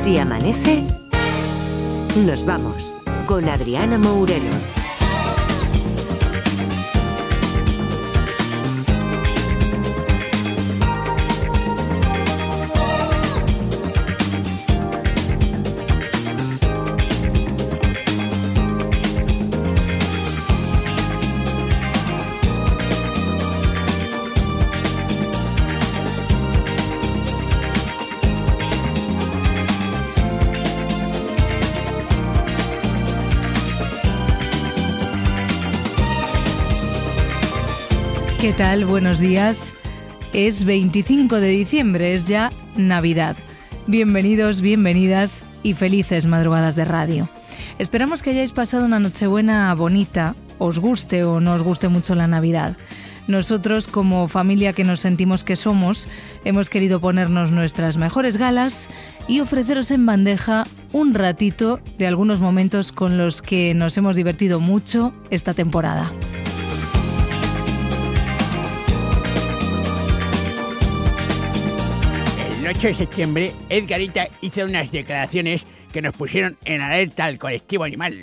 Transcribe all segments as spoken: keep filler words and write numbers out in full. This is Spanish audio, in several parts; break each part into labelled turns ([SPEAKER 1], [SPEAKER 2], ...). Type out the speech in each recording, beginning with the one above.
[SPEAKER 1] Si amanece, nos vamos con Adriana Mourelos.
[SPEAKER 2] ¿Qué tal? Buenos días. Es veinticinco de diciembre, es ya Navidad. Bienvenidos, bienvenidas y felices madrugadas de radio. Esperamos que hayáis pasado una Nochebuena bonita, os guste o no os guste mucho la Navidad. Nosotros, como familia que nos sentimos que somos, hemos querido ponernos nuestras mejores galas y ofreceros en bandeja un ratito de algunos momentos con los que nos hemos divertido mucho esta temporada.
[SPEAKER 3] El ocho de septiembre, Edgarita hizo unas declaraciones que nos pusieron en alerta al colectivo animal.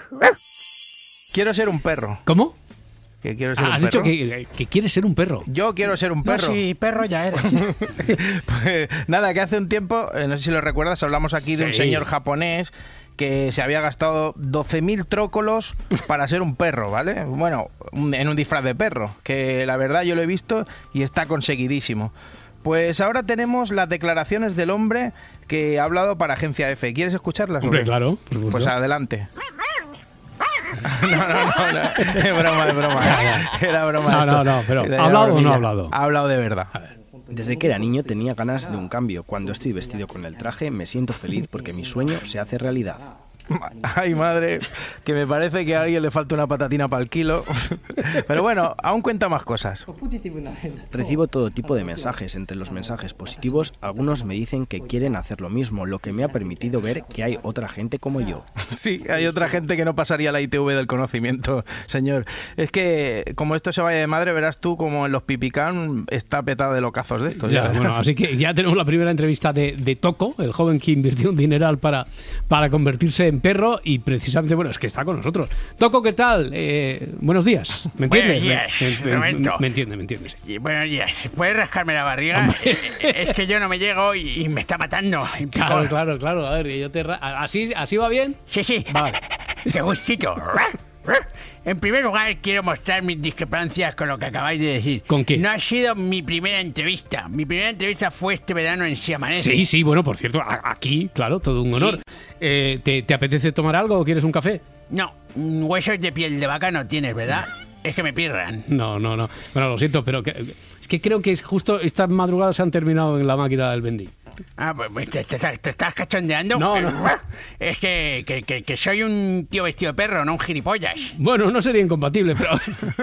[SPEAKER 4] Quiero ser un perro.
[SPEAKER 5] ¿Cómo?
[SPEAKER 4] Que quiero ser
[SPEAKER 5] Ah,
[SPEAKER 4] un
[SPEAKER 5] has
[SPEAKER 4] perro.
[SPEAKER 5] dicho que, que quieres ser un perro.
[SPEAKER 4] Yo quiero ser un perro.
[SPEAKER 3] No, sí, perro ya eres.
[SPEAKER 4] Pues nada, que hace un tiempo, eh, no sé si lo recuerdas, hablamos aquí de un
[SPEAKER 5] Sí.
[SPEAKER 4] señor japonés que se había gastado doce mil trócolos para ser un perro, ¿vale? Bueno, un- en un disfraz de perro, que la verdad yo lo he visto y está conseguidísimo. Pues ahora tenemos las declaraciones del hombre que ha hablado para Agencia F. ¿Quieres escucharlas?
[SPEAKER 5] Hombre,
[SPEAKER 4] qué?
[SPEAKER 5] claro, por supuesto.
[SPEAKER 4] Pues adelante. No, no, no, no. Es broma, es broma. Era broma.
[SPEAKER 5] No,
[SPEAKER 4] esto.
[SPEAKER 5] no, no, pero
[SPEAKER 4] Era
[SPEAKER 5] ¿ha hablado o no
[SPEAKER 4] bromilla.
[SPEAKER 5] ha hablado?
[SPEAKER 4] Ha hablado de verdad.
[SPEAKER 6] Desde que era niño tenía ganas de un cambio. Cuando estoy vestido con el traje me siento feliz porque mi sueño se hace realidad.
[SPEAKER 4] Ay, madre, que me parece que a alguien le falta una patatina para el kilo. Pero bueno, aún cuenta más cosas.
[SPEAKER 6] Recibo todo tipo de mensajes. Entre los mensajes positivos, algunos me dicen que quieren hacer lo mismo, lo que me ha permitido ver que hay otra gente como yo.
[SPEAKER 4] Sí, hay otra gente que no pasaría la I T V del conocimiento, señor. Es que como esto se vaya de madre, verás tú como en los pipicán está petado de locazos de estos.
[SPEAKER 5] Ya,
[SPEAKER 4] verás.
[SPEAKER 5] bueno, así que ya tenemos la primera entrevista de, de Toco, el joven que invirtió un dineral para, para convertirse en perro y precisamente, bueno, es que está con nosotros. Toco, ¿qué tal? Eh, buenos días. ¿Me entiendes?
[SPEAKER 3] Buenos días,
[SPEAKER 5] me, me-
[SPEAKER 3] Roberto.
[SPEAKER 5] me- me entiende, me entiendes.
[SPEAKER 3] Y buenos días. ¿Puedes rascarme la barriga? Eh, Es que yo no me llego y, y me está matando. en picor.
[SPEAKER 5] Claro, claro, claro. A ver, yo te ra- ¿así, ¿así va bien?
[SPEAKER 3] Sí, sí.
[SPEAKER 5] Vale.
[SPEAKER 3] Qué gustito. En primer lugar, quiero mostrar mis discrepancias con lo que acabáis de decir.
[SPEAKER 5] ¿Con qué?
[SPEAKER 3] No ha sido mi primera entrevista. Mi primera entrevista fue este verano en Si Amanece.
[SPEAKER 5] Sí, sí, bueno, por cierto, a- aquí, claro, todo un honor. Eh, ¿te, ¿Te apetece tomar algo o quieres un café?
[SPEAKER 3] No, mm, huesos de piel de vaca no tienes, ¿verdad? Es que me pirran.
[SPEAKER 5] No, no, no. Bueno, lo siento, pero que- es que creo que es justo estas madrugadas se han terminado en la máquina del vending.
[SPEAKER 3] Ah, pues pues, ¿te, te- te estás cachondeando?
[SPEAKER 5] No, no.
[SPEAKER 3] Es que, que, que, que soy un tío vestido de perro, no un gilipollas.
[SPEAKER 5] Bueno, no sería incompatible, pero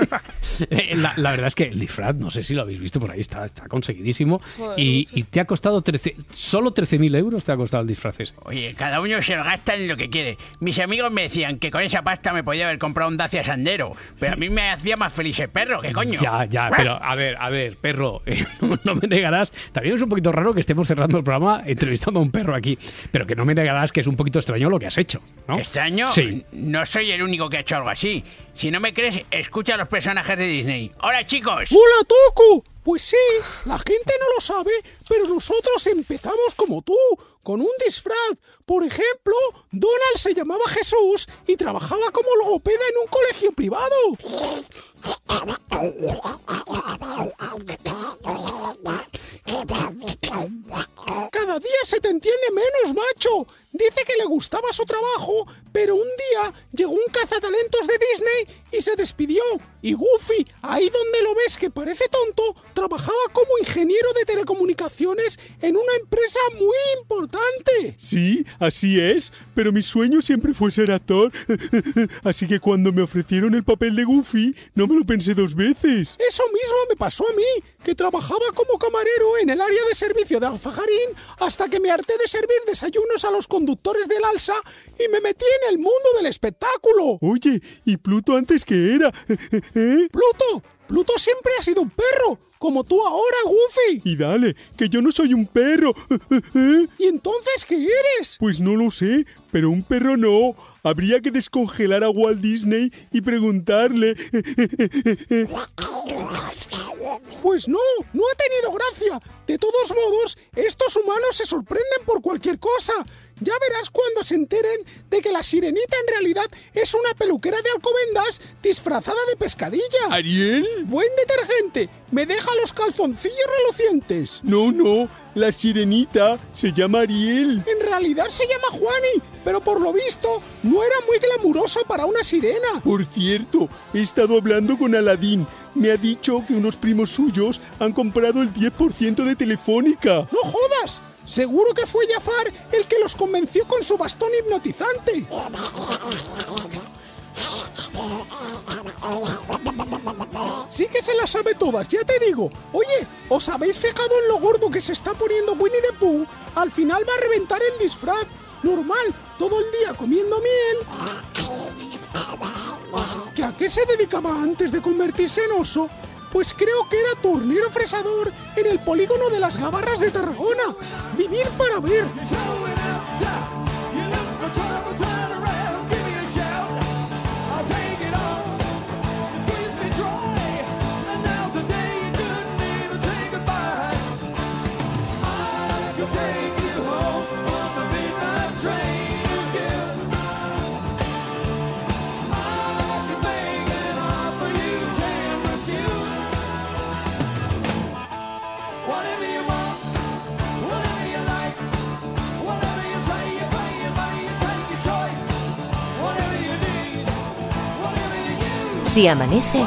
[SPEAKER 5] eh, la, la verdad es que el disfraz, no sé si lo habéis visto por ahí, está, está conseguidísimo. Y, y te ha costado trece, solo trece mil euros te ha costado el disfraz ese.
[SPEAKER 3] Oye, cada uno se lo gasta en lo que quiere. Mis amigos me decían que con esa pasta me podía haber comprado un Dacia Sandero, pero a mí me hacía más feliz el perro, ¿qué coño?
[SPEAKER 5] Ya, ya, pero a ver, a ver, perro, eh, no, no me negarás. También es un poquito raro que estemos cerrando el programa entrevistando a un perro aquí, pero que no me negarás que es un poquito extraño lo que has hecho, ¿no?
[SPEAKER 3] ¿Extraño?
[SPEAKER 5] Sí.
[SPEAKER 3] No soy el único que ha hecho algo así. Si no me crees, escucha a los personajes de Disney. ¡Hola, chicos!
[SPEAKER 7] ¡Hola, Toco! Pues sí, la gente no lo sabe, pero nosotros empezamos como tú, con un disfraz. Por ejemplo, Donald se llamaba Jesús y trabajaba como logopeda en un colegio privado. Cada día se te entiende menos, macho. Dice que le gustaba su trabajo, pero un día llegó un cazatalentos de Disney y se despidió. Y Goofy, ahí donde lo ves que parece tonto, trabajaba como ingeniero de telecomunicaciones en una empresa muy importante.
[SPEAKER 8] Sí, así es, pero mi sueño siempre fue ser actor. Así que cuando me ofrecieron el papel de Goofy, no me lo pensé dos veces.
[SPEAKER 7] Eso mismo me pasó a mí, que trabajaba como camarero en el área de servicio de Alfajarín hasta que me harté de servir desayunos a los conductores del Alsa y me metí en el mundo del espectáculo.
[SPEAKER 8] Oye, ¿y Pluto antes qué era? ¿Eh?
[SPEAKER 7] Pluto, Pluto siempre ha sido un perro. como tú ahora, Goofy.
[SPEAKER 8] Y dale, que yo no soy un perro.
[SPEAKER 7] ¿Y entonces qué eres?
[SPEAKER 8] Pues no lo sé, pero un perro no. Habría que descongelar a Walt Disney y preguntarle.
[SPEAKER 7] Pues no, no ha tenido gracia. De todos modos, estos humanos se sorprenden por cualquier cosa. Ya verás cuando se enteren de que la sirenita en realidad es una peluquera de Alcobendas disfrazada de pescadilla.
[SPEAKER 8] ¿Ariel?
[SPEAKER 7] Buen detergente, me deja los calzoncillos relucientes.
[SPEAKER 8] No, no, la sirenita se llama Ariel.
[SPEAKER 7] En realidad se llama Juani, pero por lo visto no era muy glamuroso para una sirena.
[SPEAKER 8] Por cierto, he estado hablando con Aladín. Me ha dicho que unos primos suyos han comprado el diez por ciento de Telefónica.
[SPEAKER 7] ¡No jodas! Seguro que fue Jafar el que los convenció con su bastón hipnotizante. Sí que se las sabe todas, ya te digo. Oye, ¿os habéis fijado en lo gordo que se está poniendo Winnie the Pooh? Al final va a reventar el disfraz. Normal, todo el día comiendo miel. ¿Que a qué se dedicaba antes de convertirse en oso? Pues creo que era tornero fresador en el polígono de las Gabarras de Tarragona. Vivir para ver.
[SPEAKER 1] Si amanece,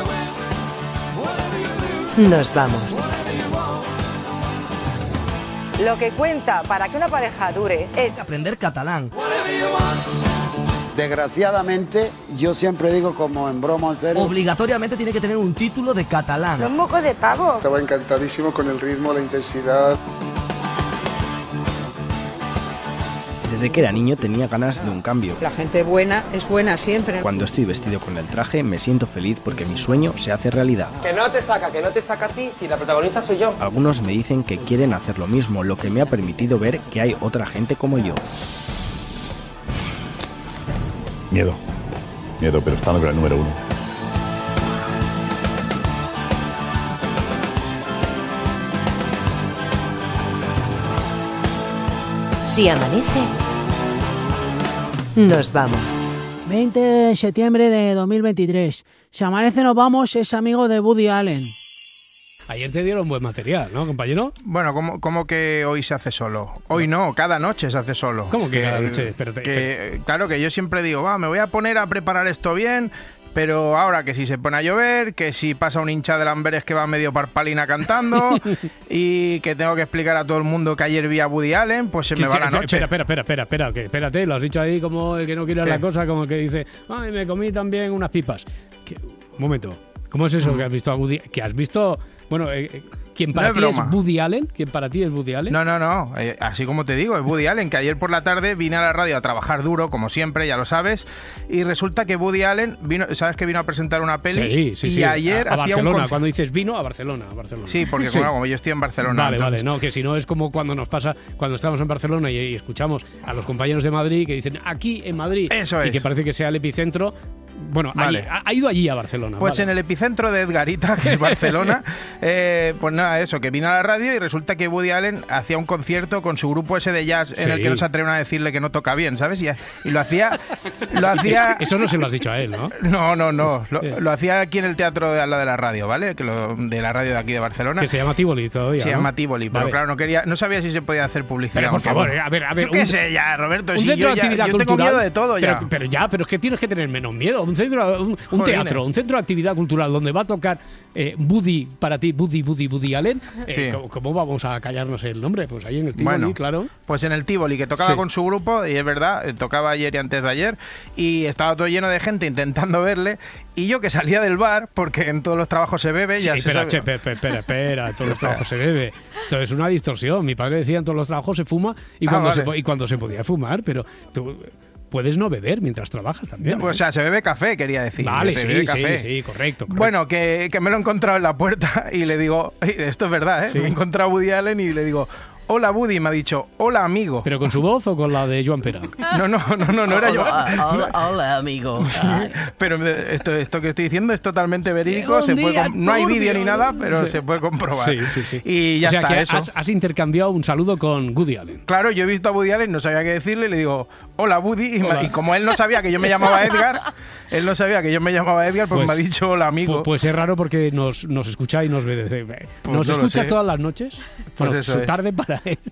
[SPEAKER 1] nos vamos.
[SPEAKER 9] Lo que cuenta para que una pareja dure es
[SPEAKER 10] aprender catalán.
[SPEAKER 11] Desgraciadamente, yo siempre digo como en broma, en serio.
[SPEAKER 10] Obligatoriamente tiene que tener un título de catalán.
[SPEAKER 9] Los mocos de pavo.
[SPEAKER 12] Estaba encantadísimo con el ritmo, la intensidad.
[SPEAKER 6] Desde que era niño tenía ganas de un cambio.
[SPEAKER 9] La gente buena es buena siempre.
[SPEAKER 6] Cuando estoy vestido con el traje me siento feliz porque mi sueño se hace realidad.
[SPEAKER 13] Que no te saca, que no te saca a ti si la protagonista soy yo.
[SPEAKER 6] Algunos me dicen que quieren hacer lo mismo, lo que me ha permitido ver que hay otra gente como yo.
[SPEAKER 14] Miedo. Miedo, pero estamos con el número uno.
[SPEAKER 1] Si amanece, nos vamos.
[SPEAKER 15] veinte de septiembre de dos mil veintitrés. Si amanece nos vamos es amigo de Woody Allen.
[SPEAKER 5] Ayer te dieron buen material, ¿no, compañero?
[SPEAKER 4] Bueno, ¿cómo, cómo que hoy se hace solo? Hoy no, cada noche se hace solo.
[SPEAKER 5] ¿Cómo que, que cada noche?
[SPEAKER 4] Espérate, que, espérate. Claro, que yo siempre digo, va, me voy a poner a preparar esto bien, pero ahora que si se pone a llover, que si pasa un hincha de Lamberes que va medio parpalina cantando y que tengo que explicar a todo el mundo que ayer vi a Woody Allen, pues se me va la noche.
[SPEAKER 5] Espera, espera, espera, espera, espera, que espérate, lo has dicho ahí como el que no quiere la cosa, como que dice, ay, me comí también unas pipas. ¿Qué? Un momento, ¿cómo es eso mm. que has visto a Woody? Que has visto, bueno, eh, ¿quién para no ti es, es Woody Allen? ¿Quién para ti es Woody Allen?
[SPEAKER 4] No, no, no, eh, así como te digo, es Woody Allen, que ayer por la tarde vine a la radio a trabajar duro, como siempre, ya lo sabes, y resulta que Woody Allen vino, ¿sabes que vino a presentar una peli?
[SPEAKER 5] Sí, sí,
[SPEAKER 4] y
[SPEAKER 5] sí.
[SPEAKER 4] ayer
[SPEAKER 5] a, a
[SPEAKER 4] hacía
[SPEAKER 5] Barcelona,
[SPEAKER 4] un
[SPEAKER 5] cuando dices vino, a Barcelona, a Barcelona.
[SPEAKER 4] Sí, porque sí. Como, como yo estoy en Barcelona.
[SPEAKER 5] Vale,
[SPEAKER 4] entonces...
[SPEAKER 5] vale, no, que si no es como cuando nos pasa, cuando estamos en Barcelona y, y escuchamos a los compañeros de Madrid que dicen, aquí en Madrid,
[SPEAKER 4] eso es.
[SPEAKER 5] Y que parece que sea el epicentro. Bueno, vale. ahí, ha, ha ido allí a Barcelona.
[SPEAKER 4] Pues
[SPEAKER 5] vale.
[SPEAKER 4] En el epicentro de Edgarita, que es Barcelona, eh, pues nada, eso, que vino a la radio y resulta que Woody Allen hacía un concierto con su grupo ese de jazz en sí. el que no se atreven a decirle que no toca bien, ¿sabes? Y, y lo hacía... lo hacía...
[SPEAKER 5] Eso no se lo has dicho a él, ¿no?
[SPEAKER 4] No, no, no. Lo, lo hacía aquí en el teatro de al lado de la radio, ¿vale? Que lo, de la radio de aquí de Barcelona.
[SPEAKER 5] Que se llama Tívoli todavía,
[SPEAKER 4] Se
[SPEAKER 5] ¿no?
[SPEAKER 4] llama Tívoli, pero
[SPEAKER 5] vale.
[SPEAKER 4] claro, no quería, no sabía si se podía hacer publicidad.
[SPEAKER 5] Pero por favor, a ver, a ver.
[SPEAKER 4] Yo qué un, sé ya, Roberto,
[SPEAKER 5] un
[SPEAKER 4] si
[SPEAKER 5] centro
[SPEAKER 4] yo,
[SPEAKER 5] de actividad
[SPEAKER 4] ya, yo
[SPEAKER 5] cultural,
[SPEAKER 4] tengo miedo de todo ya.
[SPEAKER 5] Pero, pero ya, pero es que tienes que tener menos miedo. Un centro, un, un teatro, un centro de actividad cultural donde va a tocar eh, Woody, para ti, Woody, Woody, Woody Allen. Eh,
[SPEAKER 4] sí.
[SPEAKER 5] ¿cómo, ¿Cómo vamos a callarnos el nombre? Pues ahí en el Tívoli,
[SPEAKER 4] bueno,
[SPEAKER 5] claro.
[SPEAKER 4] Pues en el Tívoli, que tocaba sí. con su grupo, y es verdad, tocaba ayer y antes de ayer, y estaba todo lleno de gente intentando verle, y yo que salía del bar, porque en todos los trabajos se bebe,
[SPEAKER 5] sí,
[SPEAKER 4] ya
[SPEAKER 5] espera,
[SPEAKER 4] se
[SPEAKER 5] che, espera, espera, espera, en todos los trabajos se bebe. Esto es una distorsión. Mi padre decía en todos los trabajos se fuma y, ah, cuando, vale. se, y cuando se podía fumar, pero... Tú, puedes no beber mientras trabajas también.
[SPEAKER 4] No,
[SPEAKER 5] ¿eh?
[SPEAKER 4] O sea, se bebe café, quería decir.
[SPEAKER 5] Vale,
[SPEAKER 4] se
[SPEAKER 5] sí,
[SPEAKER 4] bebe
[SPEAKER 5] sí,
[SPEAKER 4] café.
[SPEAKER 5] sí, correcto, correcto.
[SPEAKER 4] Bueno, que, que me lo he encontrado en la puerta y le digo, esto es verdad, ¿eh?
[SPEAKER 5] Sí.
[SPEAKER 4] Me he encontrado a Woody Allen y le digo, hola Woody, y me ha dicho, hola amigo.
[SPEAKER 5] ¿Pero con su voz o con la de Joan Pera?
[SPEAKER 4] No, no, no, no, no era yo.
[SPEAKER 10] Hola, hola, hola, amigo.
[SPEAKER 4] Pero esto, esto que estoy diciendo es totalmente verídico,
[SPEAKER 5] Un
[SPEAKER 4] se puede
[SPEAKER 5] día
[SPEAKER 4] com- no hay
[SPEAKER 5] turbio.
[SPEAKER 4] vídeo ni nada, pero
[SPEAKER 5] Sí.
[SPEAKER 4] se puede comprobar.
[SPEAKER 5] Sí, sí, sí.
[SPEAKER 4] Y ya
[SPEAKER 5] o sea
[SPEAKER 4] está,
[SPEAKER 5] que
[SPEAKER 4] eso.
[SPEAKER 5] has, has intercambiado un saludo con Woody Allen.
[SPEAKER 4] Claro, yo he visto a Woody Allen, no sabía qué decirle, y le digo, hola Woody, y, me-
[SPEAKER 5] Hola.
[SPEAKER 4] y como él no sabía que yo me llamaba Edgar, él no sabía que yo me llamaba Edgar, pues,
[SPEAKER 5] Pues-
[SPEAKER 4] me ha dicho hola amigo.
[SPEAKER 5] Pu- Pues es raro porque nos, nos escucha y nos ve. desde-
[SPEAKER 4] Pues
[SPEAKER 5] nos
[SPEAKER 4] no lo
[SPEAKER 5] escucha
[SPEAKER 4] sé.
[SPEAKER 5] todas las noches.
[SPEAKER 4] Pues
[SPEAKER 5] Bueno,
[SPEAKER 4] eso
[SPEAKER 5] su
[SPEAKER 4] es.
[SPEAKER 5] tarde para él.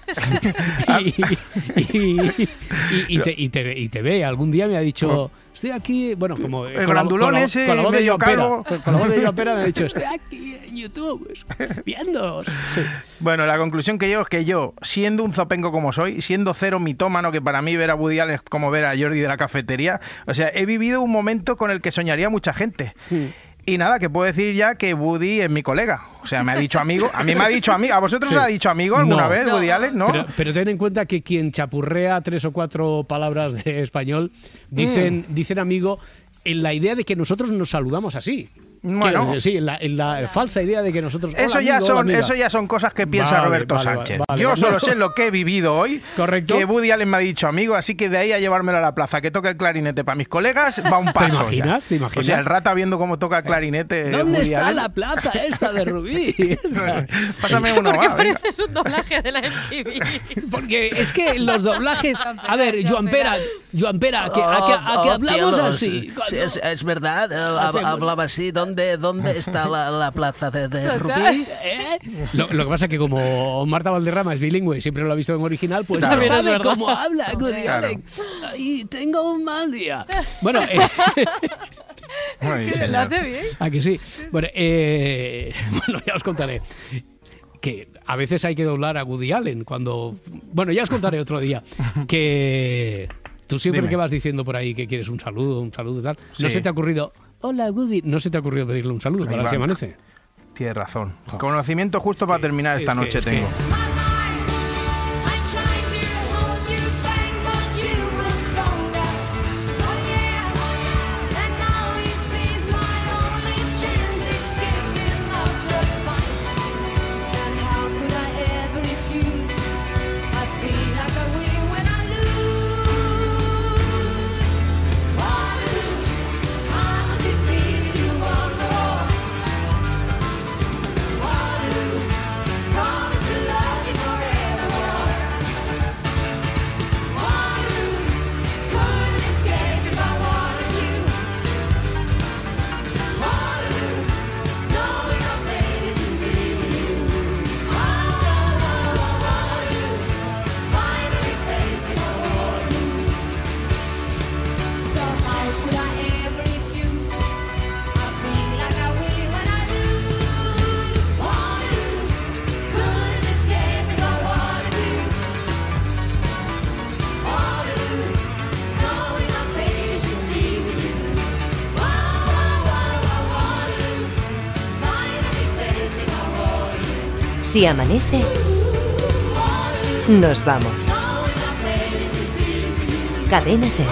[SPEAKER 5] y, y- y- y te, y, te, y te ve. Algún día me ha dicho, estoy aquí, bueno, como
[SPEAKER 4] El
[SPEAKER 5] con la,
[SPEAKER 4] grandulón
[SPEAKER 5] con la-
[SPEAKER 4] ese,
[SPEAKER 5] con la voz de
[SPEAKER 4] medio
[SPEAKER 5] Joan Pera,
[SPEAKER 4] calvo.
[SPEAKER 5] con la voz de Joan Pera me ha dicho, estoy aquí en YouTube viendo. Sí.
[SPEAKER 4] Bueno, la conclusión que llego es que yo, siendo un zopengo como soy, siendo cero mitómano, que para mí ver a Woody Allen es como ver a Jordi de la cafetería, o sea, he vivido un momento con el que soñaría mucha gente. Y nada, que puedo decir ya que Woody es mi colega. O sea, me ha dicho amigo. A mí me ha dicho amigo. ¿A vosotros
[SPEAKER 5] Sí.
[SPEAKER 4] os ha dicho amigo alguna
[SPEAKER 5] No.
[SPEAKER 4] vez,
[SPEAKER 5] No.
[SPEAKER 4] Woody Allen? ¿No?
[SPEAKER 5] Pero, pero ten en cuenta que quien chapurrea tres o cuatro palabras de español dicen,
[SPEAKER 4] Mm.
[SPEAKER 5] dicen amigo en la idea de que nosotros nos saludamos así.
[SPEAKER 4] Bueno.
[SPEAKER 5] Que- sí, en la, en la falsa idea de que nosotros...
[SPEAKER 4] Eso
[SPEAKER 5] "Hola,
[SPEAKER 4] ya,
[SPEAKER 5] amigo, hola,
[SPEAKER 4] son,
[SPEAKER 5] amiga".
[SPEAKER 4] eso ya son cosas que piensa
[SPEAKER 5] Vale,
[SPEAKER 4] Roberto
[SPEAKER 5] vale,
[SPEAKER 4] Sánchez.
[SPEAKER 5] vale,
[SPEAKER 4] Yo
[SPEAKER 5] vale.
[SPEAKER 4] solo sé lo que he vivido hoy.
[SPEAKER 5] Correcto.
[SPEAKER 4] Que Woody Allen me ha dicho amigo, así que de ahí a llevármelo a la plaza, que toque el clarinete para mis colegas, va un
[SPEAKER 5] ¿Te
[SPEAKER 4] paso.
[SPEAKER 5] imaginas?
[SPEAKER 4] ya.
[SPEAKER 5] ¿Te imaginas?
[SPEAKER 4] O sea, el rata viendo cómo toca el clarinete.
[SPEAKER 5] ¿Dónde
[SPEAKER 4] Woody
[SPEAKER 5] está
[SPEAKER 4] Allen.
[SPEAKER 5] la plaza esta de Rubí?
[SPEAKER 4] Pásame uno,
[SPEAKER 2] Porque
[SPEAKER 4] va, venga.
[SPEAKER 2] pareces un doblaje de la M T V.
[SPEAKER 5] Porque es que los doblajes... A ver,
[SPEAKER 2] Joan
[SPEAKER 5] Joan Pera, Joan Pera, ¿a que, a que- a que
[SPEAKER 10] Oh,
[SPEAKER 5] hablamos
[SPEAKER 10] cielos.
[SPEAKER 5] así?
[SPEAKER 10] Sí,
[SPEAKER 5] Cuando-
[SPEAKER 10] es, es verdad, eh,
[SPEAKER 5] Hacemos-
[SPEAKER 10] hablaba así. ¿Dónde, dónde está la, la plaza de, de
[SPEAKER 2] Total.
[SPEAKER 10] Rubí?
[SPEAKER 5] ¿Eh? Lo, lo que pasa es que como Marta Valderrama es bilingüe y siempre lo ha visto en original, pues
[SPEAKER 2] Claro.
[SPEAKER 5] no
[SPEAKER 2] También es
[SPEAKER 5] sabe
[SPEAKER 2] verdad.
[SPEAKER 5] cómo habla Woody
[SPEAKER 4] Claro.
[SPEAKER 5] Allen. Y tengo un mal día. Bueno, eh,
[SPEAKER 4] Ay,
[SPEAKER 2] Que
[SPEAKER 4] señor.
[SPEAKER 2] lo hace bien.
[SPEAKER 5] ¿a que sí? Bueno, eh, bueno, ya os contaré. Que a veces hay que doblar a Woody Allen cuando... Bueno, ya os contaré otro día. Que tú siempre
[SPEAKER 4] Dime.
[SPEAKER 5] que vas diciendo por ahí que quieres un saludo, un saludo y tal, no
[SPEAKER 4] Sí.
[SPEAKER 5] se te ha ocurrido... Hola, Woody. No se te ha ocurrido pedirle un saludo
[SPEAKER 4] Ahí
[SPEAKER 5] para
[SPEAKER 4] va.
[SPEAKER 5] que se amanece.
[SPEAKER 4] Tienes razón.
[SPEAKER 5] Jo.
[SPEAKER 4] Conocimiento justo para terminar esta
[SPEAKER 5] es que-
[SPEAKER 4] noche
[SPEAKER 5] es que-
[SPEAKER 4] tengo.
[SPEAKER 1] Si amanece, nos vamos. Cadena Ser.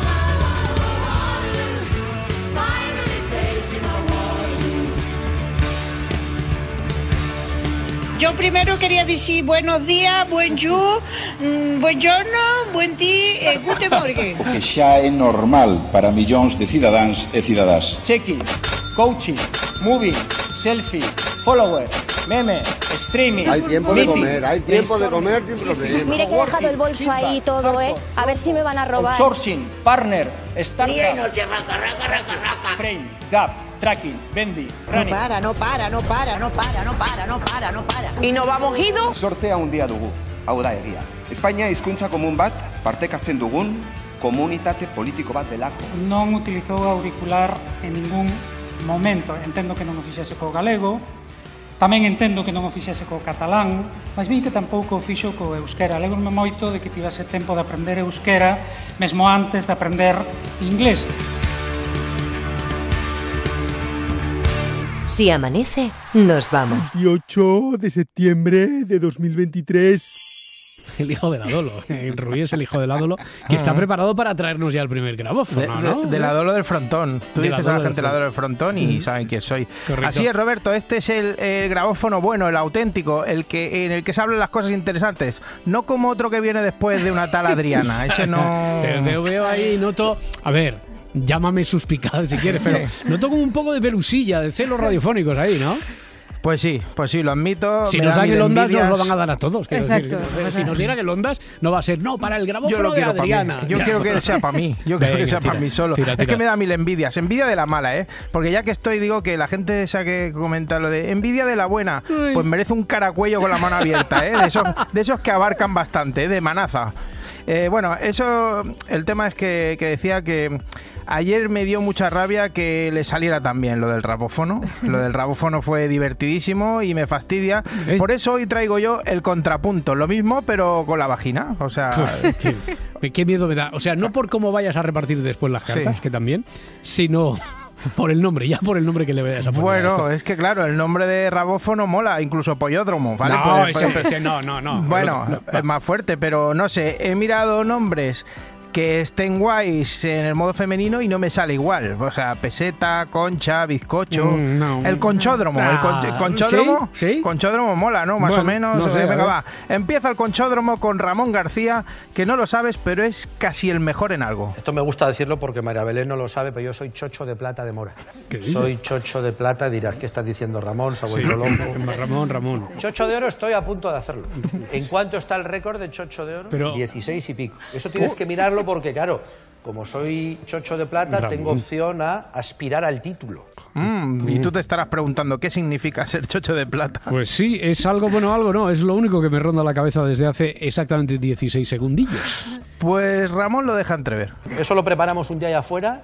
[SPEAKER 16] Yo primero quería decir buenos días, bonjour, mm, buongiorno, buen día, eh, guten morgen.
[SPEAKER 17] Que xa é normal para millóns de cidadáns e cidadás.
[SPEAKER 18] Check-in, coaching, movie, selfie, follower, meme, streaming.
[SPEAKER 19] Hay tiempo de
[SPEAKER 18] meeting,
[SPEAKER 19] comer, hay tiempo de comer sin problema.
[SPEAKER 20] Mire que he dejado el bolso ahí y todo, ¿eh? A ver si me van a robar.
[SPEAKER 18] Outsourcing, partner, startup,
[SPEAKER 20] Día y noche, raca, raca, raca, raca.
[SPEAKER 18] frame, gap, tracking, bendy, running.
[SPEAKER 16] no para, no para, no para, no para, no para, no para.
[SPEAKER 9] Y no vamos ido.
[SPEAKER 21] Sortea handia dugu, hau da egia. Espainia hizkuntza komun bat, partekatzen dugun, komunitate politiko bat delako.
[SPEAKER 22] Non utilizou auricular en ningún momento. Entendo que non o fixese co galego, tamén entendo que non o fixese co catalán, mas vi que tampouco o fixo co euskera. Alegro-me moito de que tivese tempo de aprender euskera, mesmo antes de aprender inglés.
[SPEAKER 1] Si amanece, nos vamos.
[SPEAKER 8] dieciocho de septiembre de dos mil veintitrés.
[SPEAKER 5] El hijo de la Dolo. Rubí es el hijo de la Dolo, que está preparado para traernos ya el primer grabófono,
[SPEAKER 4] de,
[SPEAKER 5] ¿no?
[SPEAKER 4] De, de la Dolo del Frontón. Tú
[SPEAKER 5] de
[SPEAKER 4] dices
[SPEAKER 5] la
[SPEAKER 4] a la gente la Dolo del Frontón y saben quién soy.
[SPEAKER 5] Correcto.
[SPEAKER 4] Así es, Roberto, este es el, el grabófono bueno, el auténtico, el que en el que se hablan las cosas interesantes. No como otro que viene después de una tal Adriana. Ese no...
[SPEAKER 5] Te veo, veo ahí, noto... A ver, llámame suspicaz si quieres, pero sí. Noto como un poco de pelusilla, de celos radiofónicos ahí, ¿no?
[SPEAKER 4] Pues sí, pues sí, lo admito.
[SPEAKER 5] Si nos dan el Ondas, nos lo van a dar a todos.
[SPEAKER 2] Exacto.
[SPEAKER 5] Decir. Si nos dieran el Ondas, no va a ser, no, para el grabófono de Adriana.
[SPEAKER 4] Yo ya. quiero que sea para mí, yo
[SPEAKER 5] Venga,
[SPEAKER 4] quiero que sea
[SPEAKER 5] tira,
[SPEAKER 4] para mí solo.
[SPEAKER 5] Tira, tira.
[SPEAKER 4] Es que me da mil envidias, envidia de la mala, ¿eh? Porque ya que estoy, digo que la gente esa que comenta lo de envidia de la buena, Ay. pues merece un caracuello con la mano abierta, ¿eh? De esos, de esos que abarcan bastante, ¿eh? De manaza. Eh, bueno, eso, el tema es que, que decía que ayer me dio mucha rabia que le saliera también lo del rabófono. Lo del rabófono fue divertidísimo y me fastidia. ¿Eh? Por eso hoy traigo yo el contrapunto. Lo mismo, pero con la vagina. O sea...
[SPEAKER 5] qué, qué miedo me da. O sea, no por cómo vayas a repartir después las cartas, sí. que también, sino... Por el nombre, ya por el nombre que le vayas a poner.
[SPEAKER 4] Bueno, a es que claro, el nombre de rabófono mola, incluso pollódromo, ¿vale?
[SPEAKER 5] No,
[SPEAKER 4] pues,
[SPEAKER 5] ese,
[SPEAKER 4] pues,
[SPEAKER 5] ese, no, no, no.
[SPEAKER 4] Bueno,
[SPEAKER 5] no, no,
[SPEAKER 4] es más fuerte, pero no sé, he mirado nombres que estén guays en el modo femenino y no me sale igual. O sea, peseta, concha, bizcocho. Mm, no, el conchódromo. No. El, con, el conchódromo.
[SPEAKER 5] ¿Sí? ¿Sí?
[SPEAKER 4] Conchódromo mola, ¿no? Más bueno, o menos. No sé, venga, va. Empieza el conchódromo con Ramón García, que no lo sabes, pero es casi el mejor en algo.
[SPEAKER 3] Esto me gusta decirlo porque María Belén no lo sabe, pero yo soy chocho de plata de Mora. Soy chocho de plata, dirás, ¿qué estás diciendo, Ramón? Se ha vuelto loco.
[SPEAKER 5] Ramón, Ramón.
[SPEAKER 3] Chocho de oro estoy a punto de hacerlo. ¿En cuánto está el récord de chocho de oro?
[SPEAKER 5] Pero...
[SPEAKER 3] dieciséis y pico. Eso tienes que mirarlo porque, claro, como soy chocho de plata, Ramón. Tengo opción a aspirar al título.
[SPEAKER 4] Mm, y tú te estarás preguntando qué significa ser chocho de plata.
[SPEAKER 5] Pues sí, es algo bueno, algo no. Es lo único que me ronda la cabeza desde hace exactamente dieciséis segundillos.
[SPEAKER 4] Pues Ramón lo deja entrever.
[SPEAKER 3] Eso lo preparamos un día allá afuera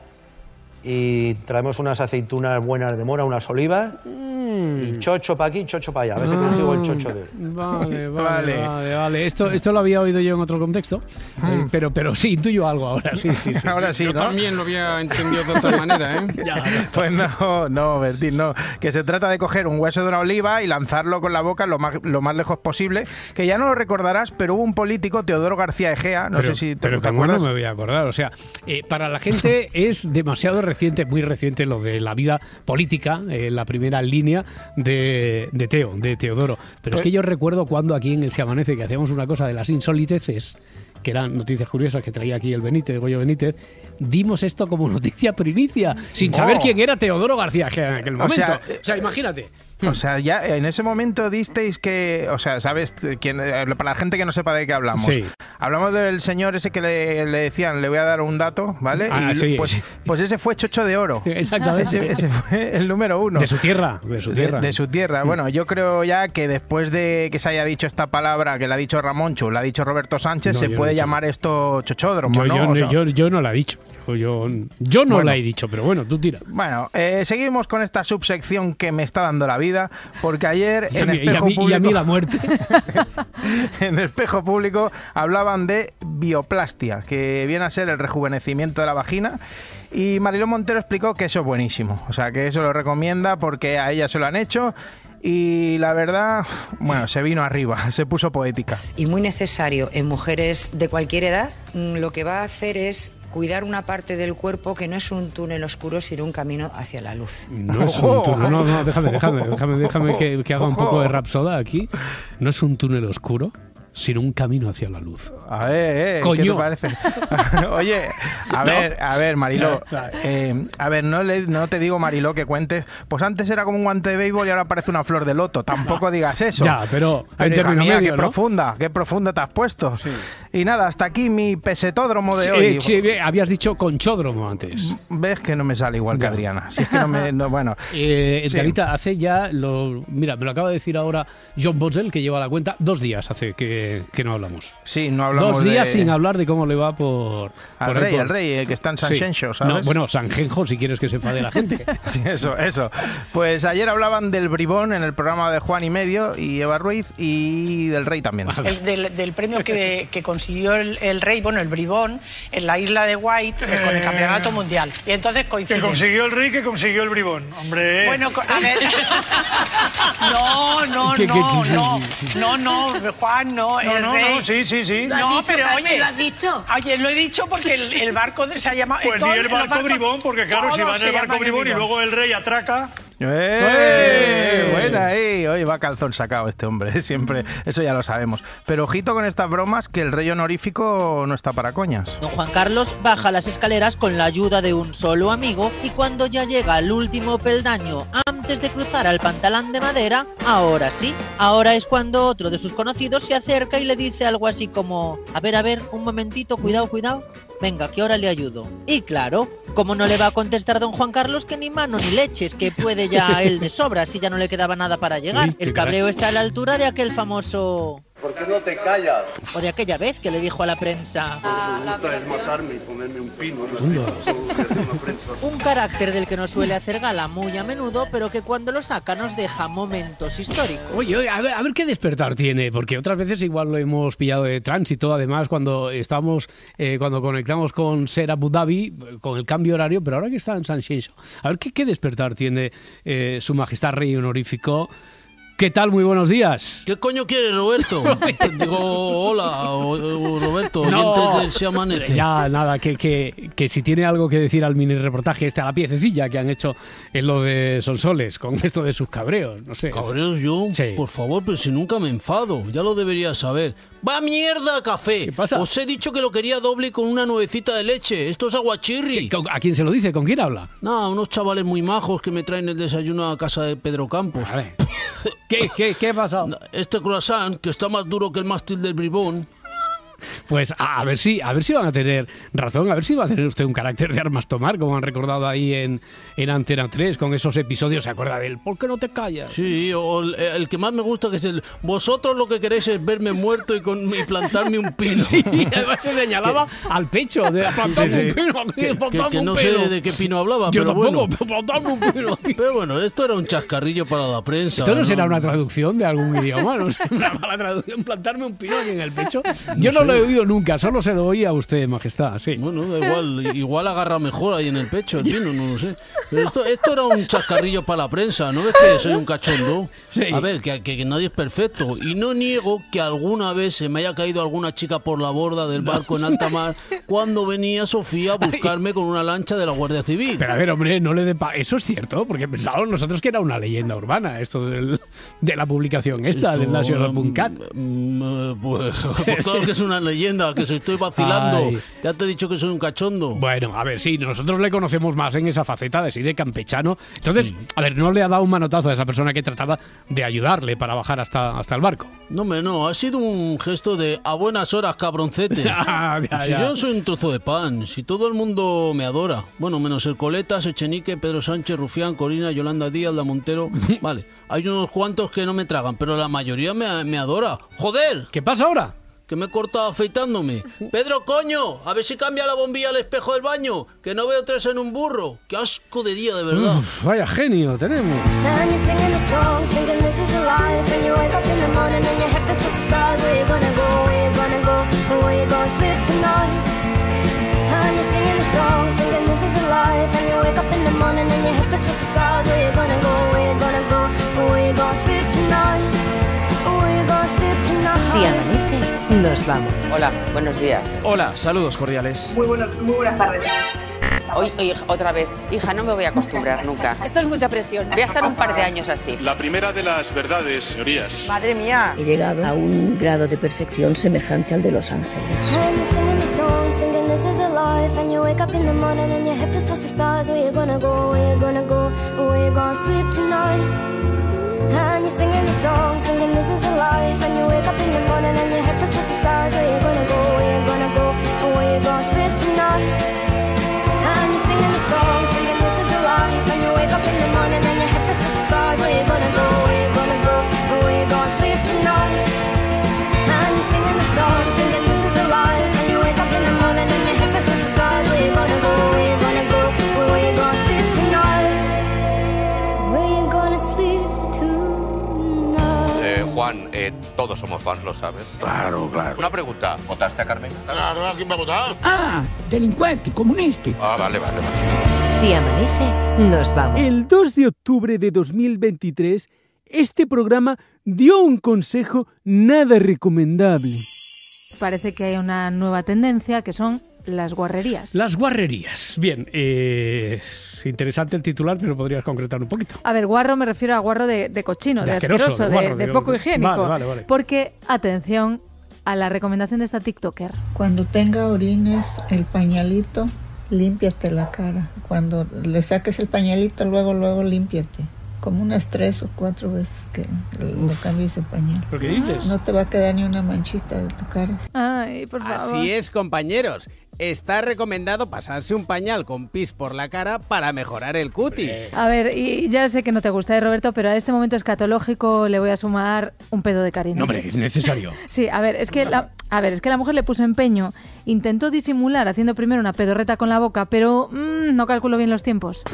[SPEAKER 3] y traemos unas aceitunas buenas de Mora, unas olivas. Mm. Y chocho para aquí, chocho para allá. A ver si consigo el chocho de...
[SPEAKER 5] Vale, vale, vale, vale, vale. Esto, esto lo había oído yo en otro contexto, mm. eh, pero, pero sí, intuyo algo ahora. Sí, sí, sí.
[SPEAKER 4] Ahora sí,
[SPEAKER 8] yo
[SPEAKER 4] ¿no?
[SPEAKER 8] también lo había entendido de otra manera, ¿eh?
[SPEAKER 5] Ya, ya.
[SPEAKER 4] Pues no, no, Bertín, no. Que se trata de coger un hueso de una oliva y lanzarlo con la boca lo más, lo más lejos posible. Que ya no lo recordarás, pero hubo un político, Teodoro García Egea, no
[SPEAKER 5] pero,
[SPEAKER 4] sé si te,
[SPEAKER 5] pero
[SPEAKER 4] te acuerdas.
[SPEAKER 5] No me voy a acordar. O sea, eh, para la gente es demasiado reciente, muy reciente lo de la vida política, eh, la primera línea de, de Teo, de Teodoro. Pero pues, es que yo recuerdo cuando aquí en el Se Amanece, que hacíamos una cosa de las insoliteces, que eran noticias curiosas que traía aquí el Benítez, Goyo Benítez, dimos esto como noticia primicia, sin oh. saber quién era Teodoro García en aquel momento. O sea, o sea imagínate.
[SPEAKER 4] O sea, ya en ese momento disteis que, o sea, ¿sabes quién? Para la gente que no sepa de qué hablamos.
[SPEAKER 5] Sí.
[SPEAKER 4] Hablamos del señor ese que le, le decían, le voy a dar un dato, ¿vale?
[SPEAKER 5] Ah,
[SPEAKER 4] y
[SPEAKER 5] sí.
[SPEAKER 4] pues, pues ese fue Chocho de Oro.
[SPEAKER 5] Exactamente.
[SPEAKER 4] Ese, ese fue el número uno.
[SPEAKER 5] De su tierra, de su tierra.
[SPEAKER 4] De, de su tierra. Bueno, yo creo ya que después de que se haya dicho esta palabra que la ha dicho Ramoncho, la ha dicho Roberto Sánchez, no, se puede llamar esto chochódromo,
[SPEAKER 5] yo,
[SPEAKER 4] ¿no?
[SPEAKER 5] Yo,
[SPEAKER 4] o sea,
[SPEAKER 5] yo, yo no la he dicho. Yo, yo no
[SPEAKER 4] bueno,
[SPEAKER 5] la he dicho, pero bueno, tú tira.
[SPEAKER 4] Bueno, eh, seguimos con esta subsección que me está dando la vida, porque ayer
[SPEAKER 5] y
[SPEAKER 4] en
[SPEAKER 5] mí,
[SPEAKER 4] Espejo
[SPEAKER 5] y a mí,
[SPEAKER 4] Público...
[SPEAKER 5] Y a mí la muerte.
[SPEAKER 4] En Espejo Público hablaban de bioplastia, que viene a ser el rejuvenecimiento de la vagina, y Mariló Montero explicó que eso es buenísimo, o sea, que eso lo recomienda porque a ella se lo han hecho. Y la verdad, bueno, se vino arriba, se puso poética.
[SPEAKER 7] Y muy necesario en mujeres de cualquier edad. Lo que va a hacer es cuidar una parte del cuerpo que no es un túnel oscuro, sino un camino hacia la luz.
[SPEAKER 5] No es un túnel, no, no, déjame, déjame, déjame, déjame que, que haga un poco de rapsoda aquí. No es un túnel oscuro, sino un camino hacia la luz.
[SPEAKER 4] A ver, eh,
[SPEAKER 5] Coño.
[SPEAKER 4] ¿qué te parece? Oye, a no. ver, a ver, Mariló, eh, a ver, no, le, no te digo, Mariló, que cuentes, pues antes era como un guante de béisbol y ahora parece una flor de loto, tampoco digas eso.
[SPEAKER 5] Ya, pero,
[SPEAKER 4] pero hija mía,
[SPEAKER 5] medio,
[SPEAKER 4] qué
[SPEAKER 5] ¿no?
[SPEAKER 4] profunda, qué profunda te has puesto. Sí. Y nada, hasta aquí mi pesetódromo de
[SPEAKER 5] sí,
[SPEAKER 4] hoy.
[SPEAKER 5] Eh, sí, habías dicho conchódromo antes.
[SPEAKER 4] Ves que no me sale igual que Adriana. Si es que no me, no, bueno.
[SPEAKER 5] Eh,
[SPEAKER 4] sí.
[SPEAKER 5] Darita, hace ya, lo, mira, me lo acaba de decir ahora John Boswell, que lleva la cuenta, dos días hace que, que no hablamos.
[SPEAKER 4] Sí, no hablamos
[SPEAKER 5] Dos días
[SPEAKER 4] de...
[SPEAKER 5] sin hablar de cómo le va por...
[SPEAKER 4] Al
[SPEAKER 5] por
[SPEAKER 4] rey,
[SPEAKER 5] por...
[SPEAKER 4] el rey, eh, que está en San
[SPEAKER 5] sí.
[SPEAKER 4] Xenxo, ¿sabes?
[SPEAKER 5] No, bueno, San Genjo, si quieres que sepa de la gente.
[SPEAKER 4] Sí, eso, eso. Pues ayer hablaban del bribón en el programa de Juan y Medio y Eva Ruiz, y del rey también.
[SPEAKER 16] El, del, del premio que, que consiguió el, el rey, bueno, el bribón, en la isla de White, eh, con el campeonato mundial. Y entonces coincide.
[SPEAKER 23] Que consiguió el rey, que consiguió el bribón, hombre.
[SPEAKER 16] Bueno, a ver... No, no, no, no, no, no, Juan, no. No,
[SPEAKER 23] No,
[SPEAKER 16] el
[SPEAKER 23] no,
[SPEAKER 16] rey-
[SPEAKER 23] no, sí, sí, sí.
[SPEAKER 16] No,
[SPEAKER 23] Lo has dicho,
[SPEAKER 16] pero
[SPEAKER 23] Carmen,
[SPEAKER 16] oye,
[SPEAKER 23] lo has dicho.
[SPEAKER 16] Oye, lo he dicho porque el, el barco se ha llamado...
[SPEAKER 23] Pues
[SPEAKER 16] todo-
[SPEAKER 23] di el
[SPEAKER 16] los
[SPEAKER 23] barco
[SPEAKER 16] barcos-
[SPEAKER 23] bribón, porque claro, si
[SPEAKER 16] todos
[SPEAKER 23] va en
[SPEAKER 16] se
[SPEAKER 23] el barco
[SPEAKER 16] llaman
[SPEAKER 23] bribón y luego el rey atraca...
[SPEAKER 4] ¡Eh!
[SPEAKER 23] ¡Eh!
[SPEAKER 4] Buena ahí. Oye, va calzón sacado este hombre, siempre. Eso ya lo sabemos. Pero ojito con estas bromas, que el rey honorífico no está para coñas.
[SPEAKER 10] Don Juan Carlos baja las escaleras con la ayuda de un solo amigo y cuando ya llega al último peldaño antes de cruzar al pantalán de madera, ahora sí, ahora es cuando otro de sus conocidos se acerca y le dice algo así como: a ver, a ver, un momentito, cuidado, cuidado. Venga, que ahora le ayudo. Y claro, ¿cómo no le va a contestar don Juan Carlos que ni mano ni leches, que puede ya él de sobra si ya no le quedaba nada para llegar?
[SPEAKER 23] Uy, qué
[SPEAKER 10] El cabreo está a la altura de aquel famoso...
[SPEAKER 19] ¿Por qué no te callas?
[SPEAKER 10] O de aquella vez que le dijo a la prensa...
[SPEAKER 19] Lo que me gusta es matarme y ponerme un pino en la una prensa.
[SPEAKER 10] Un carácter del que no suele hacer gala muy a menudo, pero que cuando lo saca nos deja momentos históricos.
[SPEAKER 5] Oye, oye, a ver, a ver qué despertar tiene, porque otras veces igual lo hemos pillado de tránsito, además cuando estamos, eh, cuando conectamos con Ser Abu Dhabi, con el cambio horario, pero ahora que está en San Xinxo, a ver qué, qué despertar tiene eh, su majestad rey honorífico. ¿Qué tal? Muy buenos días.
[SPEAKER 11] ¿Qué coño quieres, Roberto? Digo, hola, o- o- Roberto, oyentes del Se Amanece.
[SPEAKER 5] Ya, nada, que, que, que si tiene algo que decir al mini reportaje, este a la piececilla que han hecho en lo de Sonsoles, con esto de sus cabreos, no sé.
[SPEAKER 11] ¿Cabreos yo? Por favor, pero si nunca me enfado, ya lo deberías saber. ¡Va mierda, café! ¿Qué
[SPEAKER 5] pasa?
[SPEAKER 11] Os he dicho que lo quería doble con una nuevecita de leche. Esto es aguachirri.
[SPEAKER 5] Sí, ¿a quién se lo dice? ¿Con quién habla?
[SPEAKER 11] No, unos chavales muy majos que me traen el desayuno a casa de Pedro Campos.
[SPEAKER 5] ¿Qué, qué, qué pasa?
[SPEAKER 11] Este croissant, que está más duro que el mástil del bribón.
[SPEAKER 5] Pues a, a ver si a ver si van a tener razón, a ver si va a tener usted un carácter de armas tomar, como han recordado ahí en, en Antena tres, con esos episodios, ¿se acuerda del ¿por qué no te callas?
[SPEAKER 11] Sí, o el, el que más me gusta, que es el vosotros lo que queréis es verme muerto y, con, y plantarme un pino.
[SPEAKER 5] Sí, además se señalaba al pecho, de plantarme
[SPEAKER 11] Sí, sí.
[SPEAKER 5] un pino, aquí,
[SPEAKER 11] Que, que-
[SPEAKER 5] plantarme
[SPEAKER 11] que
[SPEAKER 5] un
[SPEAKER 11] no
[SPEAKER 5] pino.
[SPEAKER 11] sé de qué pino hablaba,
[SPEAKER 5] Yo
[SPEAKER 11] pero
[SPEAKER 5] tampoco,
[SPEAKER 11] bueno.
[SPEAKER 5] pero plantarme un pino.
[SPEAKER 11] Pero bueno, esto era un chascarrillo para la prensa.
[SPEAKER 5] Esto no será una traducción de algún idioma, no sé, una mala traducción, plantarme un pino aquí en el pecho. Yo no,
[SPEAKER 11] No
[SPEAKER 5] lo
[SPEAKER 11] sé.
[SPEAKER 5] he oído nunca, solo se lo oía a usted, majestad, sí.
[SPEAKER 11] Bueno, da igual, igual agarra mejor ahí en el pecho el pino, no lo sé. Pero esto, esto era un chascarrillo para la prensa, ¿no ves que soy un cachondo?
[SPEAKER 5] Sí.
[SPEAKER 11] A ver, que, que- que nadie es perfecto. Y no niego que alguna vez se me haya caído alguna chica por la borda del barco en alta mar cuando venía Sofía a buscarme con una lancha de la Guardia Civil.
[SPEAKER 5] Pero a ver, hombre, no le dé pa... Eso es cierto, porque pensábamos nosotros que era una leyenda urbana, esto del- de la publicación esta,
[SPEAKER 11] Esto,
[SPEAKER 5] del National punto cat.
[SPEAKER 11] Mm, eh, pues, pues claro que es una leyenda, que se estoy vacilando.
[SPEAKER 5] Ay.
[SPEAKER 11] Ya te he dicho que soy un cachondo.
[SPEAKER 5] Bueno, a ver, sí, nosotros le conocemos más en esa faceta de sí de campechano. Entonces, a ver, no le ha dado un manotazo a esa persona que trataba de ayudarle para bajar hasta, hasta el barco.
[SPEAKER 11] No, hombre, no, ha sido un gesto de a buenas horas, cabroncete.
[SPEAKER 5] Ya, ya,
[SPEAKER 11] si
[SPEAKER 5] ya.
[SPEAKER 11] yo soy un trozo de pan, si todo el mundo me adora. Bueno, menos el Coletas, Echenique, Pedro Sánchez, Rufián, Corina, Yolanda Díaz, La Montero. Vale, hay unos cuantos que no me tragan, pero la mayoría me, me adora. ¡Joder!
[SPEAKER 5] ¿Qué pasa ahora?
[SPEAKER 11] Que me he cortado afeitándome. Pedro, coño, a ver si cambia la bombilla al espejo del baño, que no veo tres en un burro. ¡Qué asco de día, de verdad!
[SPEAKER 5] Uf, vaya genio tenemos.
[SPEAKER 12] And you're singing a song, thinking this is a life. And you wake up in the morning and your head feels towards the stars. Where you gonna go, where you gonna go, or where you gonna sleep tonight? And you're singing a song, thinking this is a life. And you wake up in the morning and your head feels towards the stars. Where you gonna go, where you gonna go, or where you gonna sleep tonight? Or where you gonna sleep tonight?
[SPEAKER 1] Si amanece, nos vamos.
[SPEAKER 13] Hola, buenos días.
[SPEAKER 6] Hola, saludos cordiales.
[SPEAKER 13] Muy, buenos, muy buenas tardes. Hoy, hoy, otra vez. Hija, no me voy a acostumbrar nunca.
[SPEAKER 9] Esto es mucha presión.
[SPEAKER 13] Voy a estar un par de años así.
[SPEAKER 24] La primera de las verdades, señorías.
[SPEAKER 13] Madre mía.
[SPEAKER 25] He llegado a un grado de perfección semejante al de Los Ángeles.
[SPEAKER 12] And you're singing the songs, thinking this is a life. And you wake up in the morning and your head feels towards the stars. Where you gonna go, where you gonna go, or where you gonna sleep tonight? And you're singing the songs, thinking this is a life. And you wake up in the morning and your head feels towards the stars. Where you gonna go, where you gonna go, or where you gonna sleep tonight? And you're singing the songs, thinking this is a life. And you wake up in the morning and your head feels towards the stars. Where you gonna go, where you gonna go, or where you gonna sleep tonight? And you're singing the songs, thinking this is a life. And you wake up in the morning and your head feels towards the stars. Where you gonna go, where you gonna go, or where you gonna sleep tonight? Where you gonna sleep tonight?
[SPEAKER 26] Eh, Juan, eh, todos somos fans, lo sabes. Claro, claro. Una pregunta. ¿Votaste a Carmen?
[SPEAKER 19] Claro, ¿a quién va a votar?
[SPEAKER 15] Ah, delincuente, comunista.
[SPEAKER 26] Ah, vale, vale, vale.
[SPEAKER 1] Si amanece, nos vamos.
[SPEAKER 8] El dos de octubre de dos mil veintitrés, este programa dio un consejo nada recomendable.
[SPEAKER 2] Parece que hay una nueva tendencia que son las guarrerías.
[SPEAKER 5] Las guarrerías. Bien, eh, es interesante el titular, pero podrías concretar un poquito.
[SPEAKER 2] A ver, guarro me refiero a guarro de, de cochino, de, de asqueroso, asqueroso, de, guarro, de, de poco higiénico.
[SPEAKER 5] Vale, vale, vale.
[SPEAKER 2] Porque, atención a la recomendación de esta TikToker.
[SPEAKER 14] Cuando tenga orines, el pañalito, límpiate la cara. Cuando le saques el pañalito, luego, luego límpiate. Como unas tres o cuatro veces que le cambies el pañal.
[SPEAKER 5] ¿Pero qué dices?
[SPEAKER 14] No te va a quedar ni una manchita de tu cara.
[SPEAKER 2] Ay, por favor.
[SPEAKER 17] Así es, compañeros. Está recomendado pasarse un pañal con pis por la cara para mejorar el cutis.
[SPEAKER 2] A ver, y ya sé que no te gusta, ¿eh, Roberto? Pero a este momento escatológico le voy a sumar un pedo de Karina.
[SPEAKER 5] No, hombre, es necesario.
[SPEAKER 2] Sí, a ver, es que la, a ver, es que la mujer le puso empeño, intentó disimular haciendo primero una pedorreta con la boca, pero mmm, no calculo bien los tiempos.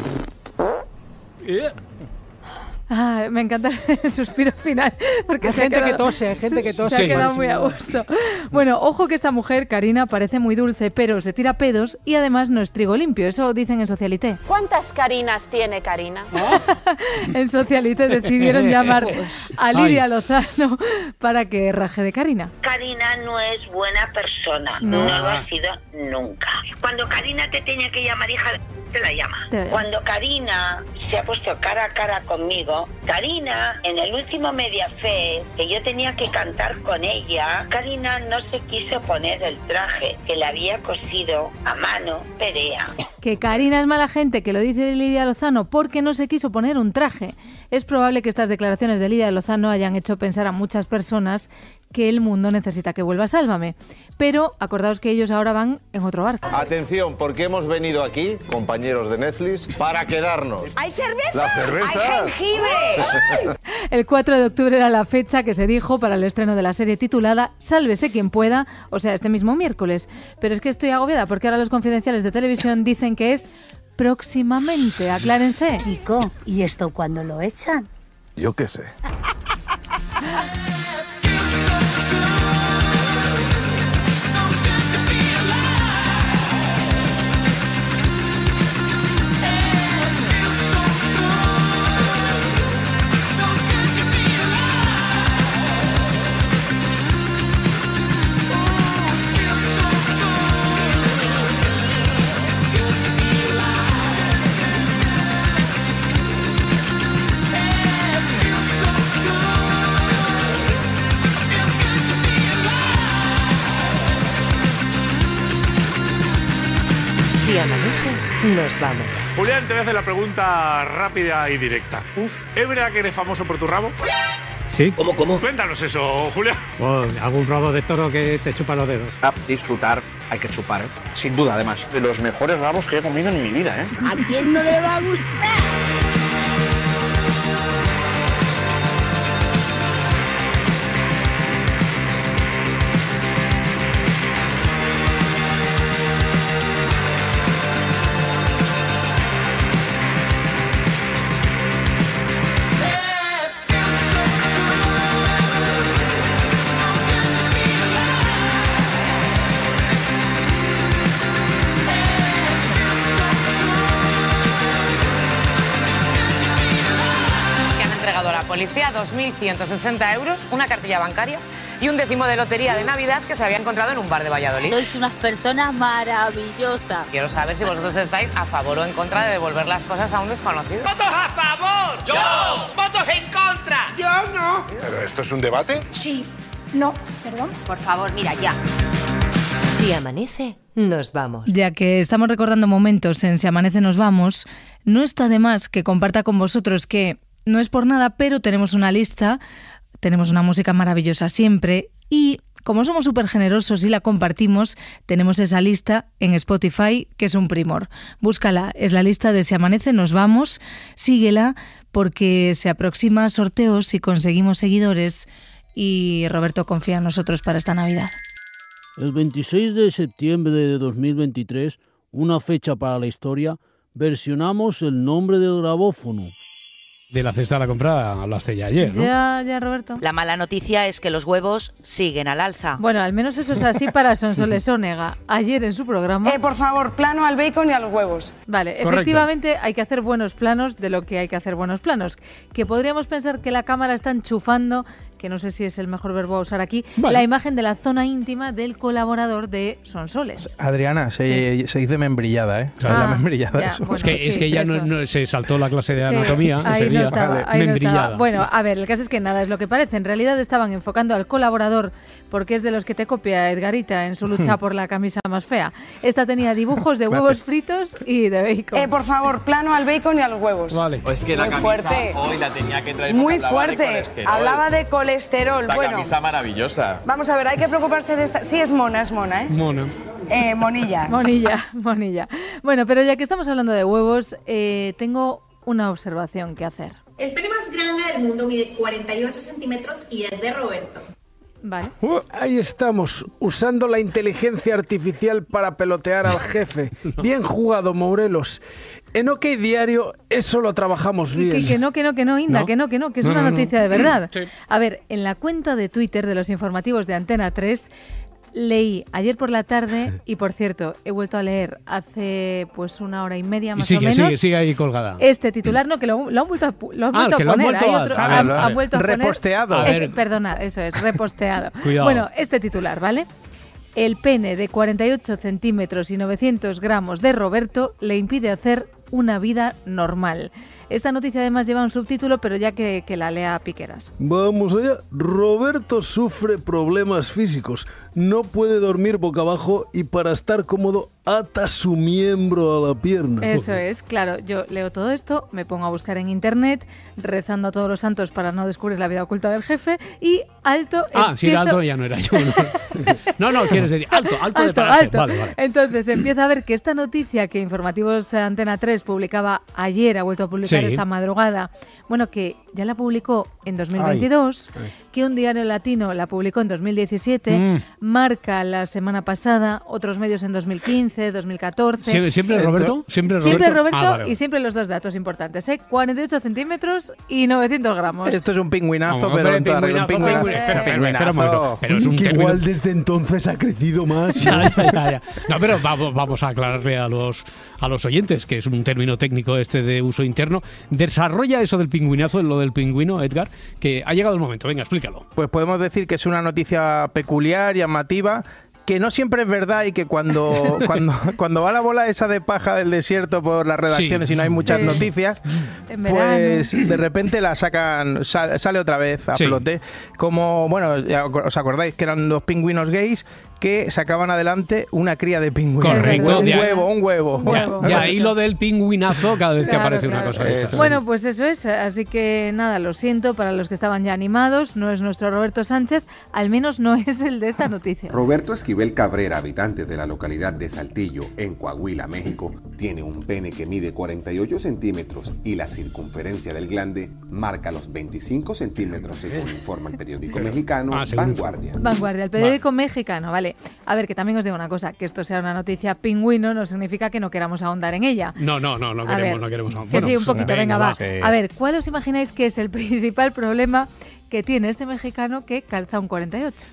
[SPEAKER 5] Yeah.
[SPEAKER 2] Ah, me encanta el suspiro final. Porque
[SPEAKER 15] hay
[SPEAKER 2] se
[SPEAKER 15] gente
[SPEAKER 2] ha quedado,
[SPEAKER 15] que tose, hay gente que tose.
[SPEAKER 2] Se ha quedado muy a gusto. Bueno, ojo que esta mujer, Karina, parece muy dulce, pero se tira pedos y además no es trigo limpio. Eso dicen en Socialité.
[SPEAKER 18] ¿Cuántas Karinas tiene Karina?
[SPEAKER 2] En Socialité decidieron llamar a Lidia Lozano para que raje de Karina.
[SPEAKER 20] Karina no es buena persona. No, no lo ha sido nunca. Cuando Karina te tenía que llamar hija de... te la llama. Te la llama. Cuando Karina se ha puesto cara a cara conmigo, Karina, en el último Mediafest, que yo tenía que cantar con ella, Karina no se quiso poner el traje que le había cosido a mano Perea.
[SPEAKER 2] Que Karina es mala gente, que lo dice Lidia Lozano, porque no se quiso poner un traje. Es probable que estas declaraciones de Lidia Lozano hayan hecho pensar a muchas personas que el mundo necesita que vuelva Sálvame. Pero acordaos que ellos ahora van en otro barco.
[SPEAKER 21] Atención, porque hemos venido aquí, compañeros de Netflix, para quedarnos.
[SPEAKER 20] ¿Hay cerveza?
[SPEAKER 21] ¿La cerveza?
[SPEAKER 20] ¡Hay jengibre!
[SPEAKER 2] El cuatro de octubre era la fecha que se dijo para el estreno de la serie titulada Sálvese quien pueda, o sea, este mismo miércoles. Pero es que estoy agobiada porque ahora los confidenciales de televisión dicen que es próximamente. Aclárense.
[SPEAKER 22] Kiko, ¿y esto cuándo lo echan?
[SPEAKER 21] Yo qué sé.
[SPEAKER 1] Si amanece, nos vamos.
[SPEAKER 23] Julián, te voy a hacer la pregunta rápida y directa. Uf. ¿Es verdad que eres famoso por tu rabo?
[SPEAKER 5] Sí.
[SPEAKER 23] ¿Cómo, cómo? Cuéntanos eso, Julián.
[SPEAKER 5] Oh, algún rabo de toro que te chupa los dedos.
[SPEAKER 27] A disfrutar hay que chupar, ¿eh? Sin duda, además. De los mejores rabos que he comido en mi vida, ¿eh?
[SPEAKER 22] ¿A quién no le va a gustar?
[SPEAKER 13] Policía, dos mil ciento sesenta euros, una cartilla bancaria y un décimo de lotería de Navidad que se había encontrado en un bar de Valladolid.
[SPEAKER 22] Sois unas personas maravillosas.
[SPEAKER 13] Quiero saber si vosotros estáis a favor o en contra de devolver las cosas a un desconocido.
[SPEAKER 28] ¡Votos a favor! ¡Yo! ¡Yo! ¡Votos en contra! ¡Yo no!
[SPEAKER 24] ¿Pero esto es un debate?
[SPEAKER 22] Sí. No. ¿Perdón?
[SPEAKER 13] Por favor, mira, ya.
[SPEAKER 1] Si amanece, nos vamos.
[SPEAKER 2] Ya que estamos recordando momentos en Si amanece, nos vamos, no está de más que comparta con vosotros que no es por nada, pero tenemos una lista, tenemos una música maravillosa siempre y como somos súper generosos y la compartimos, tenemos esa lista en Spotify, que es un primor. Búscala, es la lista de Si amanece, nos vamos, síguela porque se aproxima sorteos si conseguimos seguidores y Roberto confía en nosotros para esta Navidad.
[SPEAKER 11] El veintiséis de septiembre de dos mil veintitrés, una fecha para la historia, versionamos El nombre del grabófono.
[SPEAKER 5] de la cesta de la compra hablaste ya ayer, ¿no?
[SPEAKER 2] Ya, ya, Roberto.
[SPEAKER 3] La mala noticia es que los huevos siguen al alza.
[SPEAKER 2] Bueno, al menos eso es así para Sonsoles Onega. Ayer en su programa...
[SPEAKER 4] Eh, por favor, plano al bacon y a los huevos.
[SPEAKER 2] Vale, correcto. Efectivamente hay que hacer buenos planos de lo que hay que hacer buenos planos. Que podríamos pensar que la cámara está enchufando, que no sé si es el mejor verbo a usar aquí, vale, la imagen de la zona íntima del colaborador de Sonsoles.
[SPEAKER 6] Adriana, se, sí. se dice membrillada, ¿eh? O sea, ah, la membrillada.
[SPEAKER 2] Ya,
[SPEAKER 6] eso.
[SPEAKER 2] bueno,
[SPEAKER 5] es que,
[SPEAKER 2] sí,
[SPEAKER 5] es que ya no, no, se saltó la clase de anatomía.
[SPEAKER 2] Sí, ahí
[SPEAKER 5] ese
[SPEAKER 2] no
[SPEAKER 5] día.
[SPEAKER 2] estaba,
[SPEAKER 5] Vale.
[SPEAKER 2] ahí no
[SPEAKER 5] Membrillada.
[SPEAKER 2] estaba. Bueno, a ver, el caso es que nada es lo que parece. En realidad estaban enfocando al colaborador porque es de los que te copia Edgarita en su lucha por la camisa más fea. Esta tenía dibujos de huevos fritos y de bacon.
[SPEAKER 4] Eh, por favor, plano al bacon y a los huevos.
[SPEAKER 5] Vale.
[SPEAKER 6] O es que la
[SPEAKER 4] Muy
[SPEAKER 6] camisa
[SPEAKER 4] fuerte.
[SPEAKER 6] hoy la tenía que traer.
[SPEAKER 4] Muy
[SPEAKER 6] hablaba
[SPEAKER 4] fuerte.
[SPEAKER 6] De colesterol.
[SPEAKER 4] Hablaba de colesterol.
[SPEAKER 6] La
[SPEAKER 4] bueno,
[SPEAKER 6] camisa maravillosa.
[SPEAKER 4] Vamos a ver, hay que preocuparse de esta. Sí, es mona, es mona, ¿eh?
[SPEAKER 5] Mona.
[SPEAKER 4] Eh, monilla.
[SPEAKER 2] Monilla, monilla. Bueno, pero ya que estamos hablando de huevos, eh, tengo una observación que hacer.
[SPEAKER 7] El pene más grande del mundo mide cuarenta y ocho centímetros y es de Roberto.
[SPEAKER 2] Vale.
[SPEAKER 6] Uh, ahí estamos, usando la inteligencia artificial para pelotear al jefe. No. Bien jugado, Morelos. En OK Diario eso lo trabajamos bien.
[SPEAKER 2] Que, que no, que no, que no, Inda, ¿No? que no, que no, que es no, una no, noticia no. de verdad. Sí. A ver, en la cuenta de Twitter de los informativos de Antena tres leí ayer por la tarde, y por cierto, he vuelto a leer hace pues una hora y media más
[SPEAKER 5] y sigue,
[SPEAKER 2] o menos.
[SPEAKER 5] Sigue, sigue ahí colgada.
[SPEAKER 2] Este titular, no, que lo, lo han vuelto a, lo han
[SPEAKER 5] ah,
[SPEAKER 2] vuelto a poner.
[SPEAKER 5] Vuelto
[SPEAKER 2] Hay
[SPEAKER 5] a,
[SPEAKER 2] otro,
[SPEAKER 5] a
[SPEAKER 2] han,
[SPEAKER 5] ver,
[SPEAKER 2] han vuelto a poner.
[SPEAKER 6] Reposteado.
[SPEAKER 2] Es, perdona, eso es, reposteado.
[SPEAKER 5] Cuidado.
[SPEAKER 2] Bueno, este titular, ¿vale? El pene de cuarenta y ocho centímetros y novecientos gramos de Roberto le impide hacer una vida normal. Esta noticia además lleva un subtítulo, pero ya que, que la lea Piqueras.
[SPEAKER 6] Vamos allá. Roberto sufre problemas físicos. No puede dormir boca abajo y para estar cómodo ata su miembro a la pierna.
[SPEAKER 2] Eso es, claro. Yo leo todo esto, me pongo a buscar en internet, rezando a todos los santos para no descubrir la vida oculta del jefe y alto...
[SPEAKER 5] Ah,
[SPEAKER 2] empiezo...
[SPEAKER 5] si era alto ya no era yo. No, no, no quieres decir alto, alto, alto de paraje.
[SPEAKER 2] Alto.
[SPEAKER 5] Vale, vale.
[SPEAKER 2] Entonces empieza a ver que esta noticia que Informativos Antena tres publicaba ayer, ha vuelto a publicar
[SPEAKER 5] sí.
[SPEAKER 2] esta madrugada, bueno, que ya la publicó en dos mil veintidós, ay, ay. que un diario latino la publicó en dos mil diecisiete, mm. Marca la semana pasada, otros medios en dos mil quince, dos mil catorce.
[SPEAKER 5] ¿Sie ¿Siempre Roberto?
[SPEAKER 2] Siempre Roberto, siempre Roberto ah, vale, vale. Y siempre los dos datos importantes, ¿eh? cuarenta y ocho centímetros y novecientos gramos.
[SPEAKER 6] Esto es un pingüinazo, no, pero, pero en
[SPEAKER 5] pingüinazo,
[SPEAKER 6] un pingüinazo.
[SPEAKER 5] Pingüinazo. Espera, espera, espera un momento. Pero es un
[SPEAKER 6] que
[SPEAKER 5] término...
[SPEAKER 6] igual desde entonces ha crecido más.
[SPEAKER 5] ya, ya, ya, ya. No, pero vamos, vamos a aclararle a los, a los oyentes, que es un término técnico este de uso interno. Desarrolla eso del pingüinazo, lo del pingüino, Edgar, que ha llegado el momento. Venga, explícalo.
[SPEAKER 6] Pues podemos decir que es una noticia peculiar, llamativa, que no siempre es verdad y que cuando, cuando, cuando va la bola esa de paja del desierto por las redacciones sí. y no hay muchas sí. noticias, pues de repente la sacan, sal, sale otra vez a sí. flote. Como, bueno, ya os acordáis que eran los pingüinos gays que sacaban adelante una cría de pingüinos.
[SPEAKER 5] Correcto.
[SPEAKER 6] Un huevo, un huevo.
[SPEAKER 2] Un huevo.
[SPEAKER 5] Y ahí lo del pingüinazo cada vez que claro, aparece claro. una cosa de estas.
[SPEAKER 2] Bueno, pues eso es. Así que nada, lo siento para los que estaban ya animados. No es nuestro Roberto Sánchez, al menos no es el de esta noticia.
[SPEAKER 9] Roberto Esquivel Cabrera, habitante de la localidad de Saltillo, en Coahuila, México, tiene un pene que mide cuarenta y ocho centímetros y la circunferencia del glande marca los veinticinco centímetros, según informa el periódico mexicano ah, Vanguardia.
[SPEAKER 2] Vanguardia, el periódico vale. mexicano, vale. A ver, que también os digo una cosa, que esto sea una noticia pingüino no significa que no queramos ahondar en ella.
[SPEAKER 5] No, no, no, no queremos, ver, no queremos ahondar.
[SPEAKER 2] Que bueno, sí, un poquito, venga, venga va.
[SPEAKER 5] va. Sí.
[SPEAKER 2] A ver, ¿cuál os imagináis que es el principal problema que tiene este mexicano que calza un cuarenta y ocho?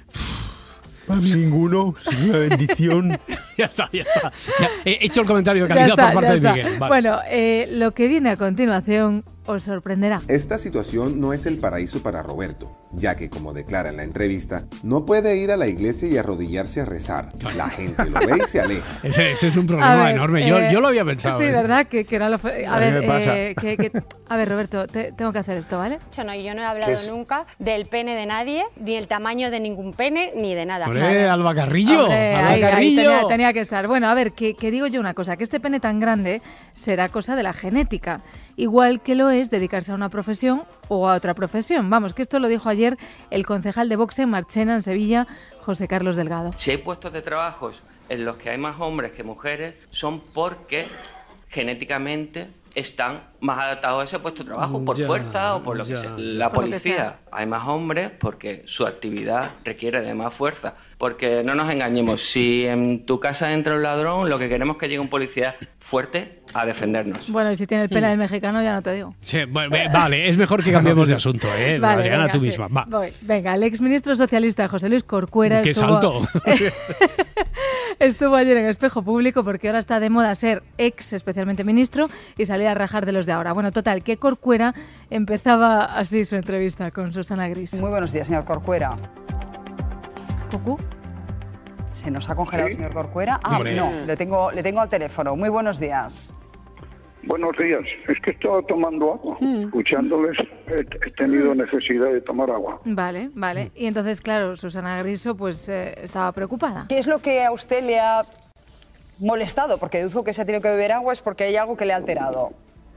[SPEAKER 6] Para mí ninguno, es una bendición.
[SPEAKER 5] ya está, ya está. Ya, he hecho el comentario de calidad está, por parte de Miguel. Vale.
[SPEAKER 2] Bueno, eh, lo que viene a continuación os sorprenderá.
[SPEAKER 9] Esta situación no es el paraíso para Roberto, ya que, como declara en la entrevista, no puede ir a la iglesia y arrodillarse a rezar. La gente lo ve y se aleja.
[SPEAKER 5] Ese, ese es un problema
[SPEAKER 2] ver,
[SPEAKER 5] enorme.
[SPEAKER 2] Eh,
[SPEAKER 5] yo, yo lo había pensado.
[SPEAKER 2] Sí,
[SPEAKER 5] ¿eh?
[SPEAKER 2] ¿verdad? Que, que era lo... A, a ver,
[SPEAKER 6] eh,
[SPEAKER 2] que, que... a ver, Roberto, te, tengo que hacer esto, ¿vale?
[SPEAKER 10] Yo no, yo no he hablado nunca del pene de nadie, ni el tamaño de ningún pene, ni de nada.
[SPEAKER 5] ¡Hombre, Alba Carrillo!
[SPEAKER 2] Hombre,
[SPEAKER 5] Alba
[SPEAKER 2] ahí,
[SPEAKER 5] Carrillo.
[SPEAKER 2] Ahí tenía, tenía que estar. Bueno, a ver, que, que digo yo una cosa, que este pene tan grande será cosa de la genética, igual que lo es dedicarse a una profesión o a otra profesión. Vamos, que esto lo dijo ayer el concejal de boxe en Marchena, en Sevilla, José Carlos Delgado.
[SPEAKER 16] Si hay puestos de trabajo en los que hay más hombres que mujeres, son porque genéticamente están más adaptados a ese puesto de trabajo, por ya, fuerza o por lo ya, que sea. La policía, hay más hombres porque su actividad requiere de más fuerza. Porque no nos engañemos, si en tu casa entra un ladrón, lo que queremos es que llegue un policía fuerte, a defendernos.
[SPEAKER 2] Bueno, y si tiene el pene de mexicano, ya no te digo.
[SPEAKER 5] Sí, bueno, vale, es mejor que cambiemos de asunto, ¿eh?
[SPEAKER 2] Vale,
[SPEAKER 5] Adriana,
[SPEAKER 2] venga,
[SPEAKER 5] tú
[SPEAKER 2] sí.
[SPEAKER 5] misma. Va.
[SPEAKER 2] Voy. Venga, el exministro socialista José Luis Corcuera
[SPEAKER 5] ¡Qué
[SPEAKER 2] estuvo...
[SPEAKER 5] salto!
[SPEAKER 2] estuvo ayer en Espejo Público porque ahora está de moda ser ex, especialmente ministro, y salir a rajar de los de ahora. Bueno, total, que Corcuera empezaba así su entrevista con Susana Griso.
[SPEAKER 4] Muy buenos días, señor Corcuera.
[SPEAKER 2] ¿Cucú?
[SPEAKER 4] ¿Se nos ha congelado el
[SPEAKER 21] ¿Sí?
[SPEAKER 4] señor Corcuera? Ah,
[SPEAKER 21] Hombre.
[SPEAKER 4] no, le tengo, le tengo al teléfono. Muy buenos días.
[SPEAKER 21] Buenos días. Es que estaba tomando agua. Escuchándoles, he, he tenido necesidad de tomar agua.
[SPEAKER 2] Vale, vale. Y entonces, claro, Susana Griso pues eh, estaba preocupada.
[SPEAKER 4] ¿Qué es lo que a usted le ha molestado? Porque deduzco que se ha tenido que beber agua, es porque hay algo que le ha alterado.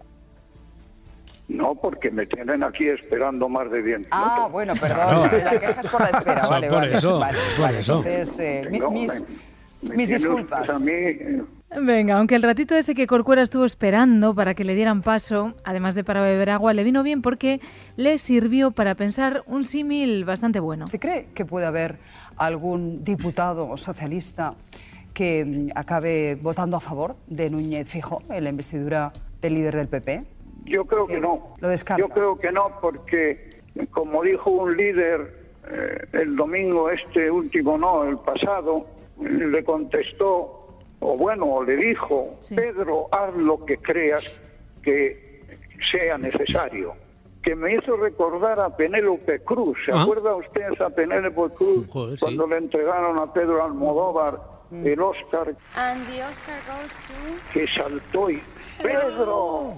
[SPEAKER 21] No, porque me tienen aquí esperando más de diez
[SPEAKER 4] Ah,
[SPEAKER 21] minutos.
[SPEAKER 4] bueno, perdón.
[SPEAKER 21] Claro.
[SPEAKER 4] La queja es por la espera.
[SPEAKER 21] Eso,
[SPEAKER 4] Vale,
[SPEAKER 21] por
[SPEAKER 4] vale.
[SPEAKER 21] eso,
[SPEAKER 4] vale,
[SPEAKER 21] por
[SPEAKER 4] vale.
[SPEAKER 21] eso.
[SPEAKER 4] Entonces, eh, mi-
[SPEAKER 21] No,
[SPEAKER 4] mis,
[SPEAKER 21] me-
[SPEAKER 4] mis
[SPEAKER 21] tiene
[SPEAKER 4] disculpas.
[SPEAKER 21] usted a mí, eh,
[SPEAKER 2] Venga, aunque el ratito ese que Corcuera estuvo esperando para que le dieran paso, además de para beber agua, le vino bien porque le sirvió para pensar un símil bastante bueno.
[SPEAKER 4] ¿Usted cree que puede haber algún diputado socialista que mm, acabe votando a favor de Núñez Feijóo en la investidura del líder del P P?
[SPEAKER 21] Yo creo que no.
[SPEAKER 4] Lo descarta.
[SPEAKER 21] Yo creo que no, porque como dijo un líder eh, el domingo este último, no, el pasado, le contestó, o bueno, le dijo, Pedro, haz lo que creas que sea necesario. Que me hizo recordar a Penélope Cruz. ¿Se
[SPEAKER 5] Ah.
[SPEAKER 21] acuerda usted a Penélope Cruz?
[SPEAKER 5] Joder, sí.
[SPEAKER 21] Cuando le entregaron a Pedro Almodóvar el Oscar,
[SPEAKER 22] And the Oscar goes to...
[SPEAKER 21] que saltó y ¡Pedro!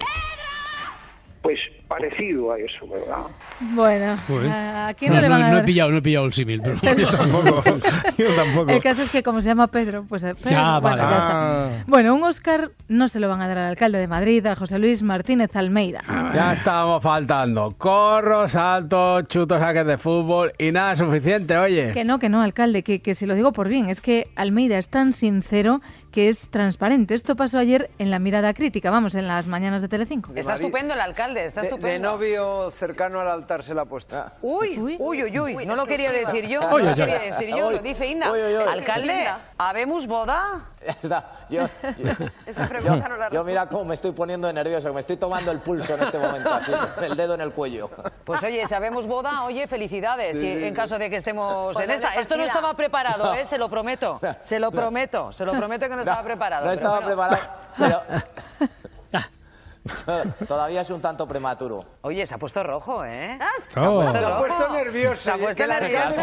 [SPEAKER 21] Pues parecido a eso, ¿verdad?
[SPEAKER 2] Bueno,
[SPEAKER 5] Joder.
[SPEAKER 2] ¿a quién no, le van a
[SPEAKER 5] no
[SPEAKER 2] dar?
[SPEAKER 5] he pillado, no he pillado el símil, pero
[SPEAKER 2] Yo
[SPEAKER 5] tampoco. Yo tampoco.
[SPEAKER 2] El caso es que como se llama Pedro, pues eh, Pedro,
[SPEAKER 5] Ya,
[SPEAKER 2] bueno,
[SPEAKER 5] vale.
[SPEAKER 2] ya
[SPEAKER 5] Ah.
[SPEAKER 2] está. Bueno, un Oscar no se lo van a dar al alcalde de Madrid, a José Luis Martínez Almeida.
[SPEAKER 6] Ya estábamos faltando. Corros, saltos, chutos, saques de fútbol y nada suficiente, oye.
[SPEAKER 2] Que no, que no, alcalde, que, que si lo digo por bien, es que Almeida es tan sincero que es transparente. Esto pasó ayer en La Mirada Crítica, vamos, en las mañanas de Telecinco.
[SPEAKER 13] Está estupendo el alcalde, está
[SPEAKER 8] De, de
[SPEAKER 13] estupendo.
[SPEAKER 8] novio cercano al altar se la ha puesto.
[SPEAKER 13] Uy, uy, uy, uy, no lo quería decir yo,
[SPEAKER 8] Uy,
[SPEAKER 13] no lo
[SPEAKER 8] uy,
[SPEAKER 13] quería
[SPEAKER 8] uy.
[SPEAKER 13] decir yo,
[SPEAKER 8] Uy,
[SPEAKER 13] lo dice Inda.
[SPEAKER 8] uy, uy, uy.
[SPEAKER 13] Alcalde, ¿habemos boda?
[SPEAKER 8] Ya está. Yo, yo,
[SPEAKER 13] Esa pregunta no la
[SPEAKER 8] yo, yo mira cómo me estoy poniendo nervioso, que me estoy tomando el pulso en este momento, así, con el dedo en el cuello.
[SPEAKER 13] Pues oye, sabemos boda, oye, felicidades,
[SPEAKER 8] Sí,
[SPEAKER 13] y
[SPEAKER 8] sí,
[SPEAKER 13] en
[SPEAKER 8] sí.
[SPEAKER 13] caso de que estemos
[SPEAKER 8] Pues
[SPEAKER 13] en
[SPEAKER 8] no
[SPEAKER 13] esta.
[SPEAKER 8] de
[SPEAKER 13] Esto no
[SPEAKER 8] partida.
[SPEAKER 13] estaba preparado,
[SPEAKER 8] No.
[SPEAKER 13] ¿eh? Se lo prometo, se lo prometo, se lo prometo que no estaba preparado.
[SPEAKER 8] No
[SPEAKER 13] pero
[SPEAKER 8] estaba
[SPEAKER 13] bueno.
[SPEAKER 8] preparado, pero... Todavía es un tanto prematuro.
[SPEAKER 13] Oye, se ha puesto rojo, ¿eh?
[SPEAKER 8] Se ha puesto
[SPEAKER 13] rojo.
[SPEAKER 8] rojo. Se ha puesto
[SPEAKER 13] nervioso. Se ha puesto nervioso.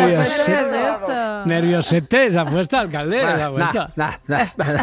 [SPEAKER 5] Nervios. Nerviosete, se ha puesto, alcalde, se ha puesto.
[SPEAKER 6] Nah, nah,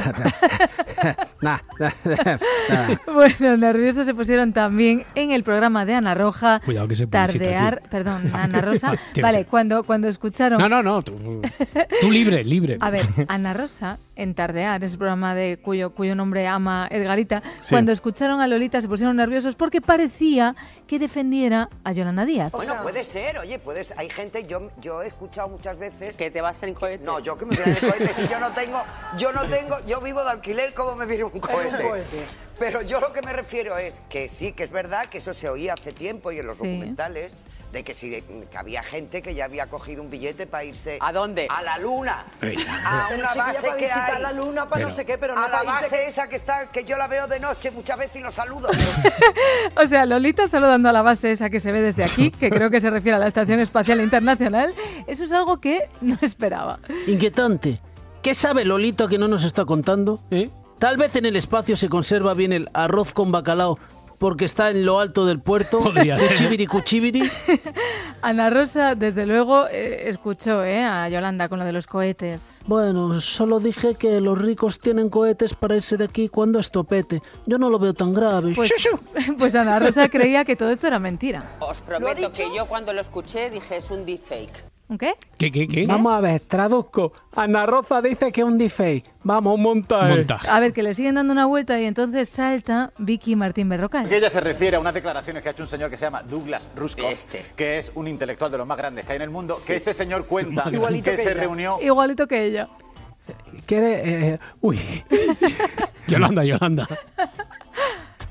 [SPEAKER 6] nah, nah, nah.
[SPEAKER 2] Bueno, nerviosos se pusieron también en el programa de Ana Roja.
[SPEAKER 5] Cuidado que se publicita,
[SPEAKER 2] Tardear,
[SPEAKER 5] tío.
[SPEAKER 2] perdón, Ana Rosa.
[SPEAKER 5] Tío,
[SPEAKER 2] Vale,
[SPEAKER 5] tío.
[SPEAKER 2] cuando, cuando escucharon...
[SPEAKER 5] No, no, no, tú, tú libre, libre.
[SPEAKER 2] A ver, Ana Rosa, en Tardear, ese programa de cuyo, cuyo nombre ama Edgarita,
[SPEAKER 5] Sí.
[SPEAKER 2] cuando escucharon a Lolita se pusieron nerviosos porque parecía que defendiera a Yolanda Díaz.
[SPEAKER 12] Bueno, puede ser, oye, puedes, hay gente, yo, yo he escuchado muchas veces...
[SPEAKER 13] Que te vas en cohete.
[SPEAKER 12] No, yo que me voy en el cohete, si yo no tengo, yo no tengo, yo vivo de alquiler, ¿cómo me viene un cohete? Pero yo lo que me refiero es que sí, que es verdad que eso se oía hace tiempo y en los
[SPEAKER 2] Sí.
[SPEAKER 12] documentales, de que, si, que había gente que ya había cogido un billete para irse...
[SPEAKER 13] ¿A dónde?
[SPEAKER 12] A la luna.
[SPEAKER 5] Ey.
[SPEAKER 12] A
[SPEAKER 8] Pero,
[SPEAKER 12] una
[SPEAKER 8] chiquilla,
[SPEAKER 12] base
[SPEAKER 8] para
[SPEAKER 12] que
[SPEAKER 8] visitar
[SPEAKER 12] hay.
[SPEAKER 8] la luna, para no sé qué, pero no
[SPEAKER 12] a la
[SPEAKER 8] para irte
[SPEAKER 12] base
[SPEAKER 8] que-
[SPEAKER 12] esa que está, que yo la veo de noche muchas veces y lo saludo.
[SPEAKER 2] O sea, Lolita saludando a la base esa que se ve desde aquí, que creo que se refiere a la Estación Espacial Internacional, eso es algo que no esperaba.
[SPEAKER 11] Inquietante. ¿Qué sabe Lolito que no nos está contando?
[SPEAKER 5] ¿Eh?
[SPEAKER 11] Tal vez en el espacio se conserva bien el arroz con bacalao porque está en lo alto del puerto.
[SPEAKER 5] Podría ser.
[SPEAKER 11] Cuchibiri, cuchibiri.
[SPEAKER 2] Ana Rosa, desde luego, eh, escuchó eh, a Yolanda con lo de los cohetes.
[SPEAKER 11] Bueno, solo dije que los ricos tienen cohetes para irse de aquí cuando esto pete. Yo no lo veo tan grave.
[SPEAKER 2] Pues, pues Ana Rosa creía que todo esto era mentira.
[SPEAKER 18] Os prometo que yo cuando lo escuché dije es un deepfake.
[SPEAKER 2] ¿Qué?
[SPEAKER 5] ¿Qué, qué, qué?
[SPEAKER 6] Vamos a ver, traduzco. Ana Rosa dice que es un deepfake. Vamos, un montaje.
[SPEAKER 5] Montaje.
[SPEAKER 2] A ver, que le siguen dando una vuelta y entonces salta Vicky Martín Berrocal.
[SPEAKER 14] Que ella se refiere a unas declaraciones que ha hecho un señor que se llama Douglas Rushkoff,
[SPEAKER 18] Este.
[SPEAKER 14] que es un intelectual de los más grandes que hay en el mundo, que este señor cuenta
[SPEAKER 8] Igualito
[SPEAKER 14] que
[SPEAKER 8] que
[SPEAKER 14] se
[SPEAKER 8] ella.
[SPEAKER 14] reunió...
[SPEAKER 2] Igualito que ella.
[SPEAKER 6] ¿Quiere...? eh, uy.
[SPEAKER 5] Yolanda, Yolanda.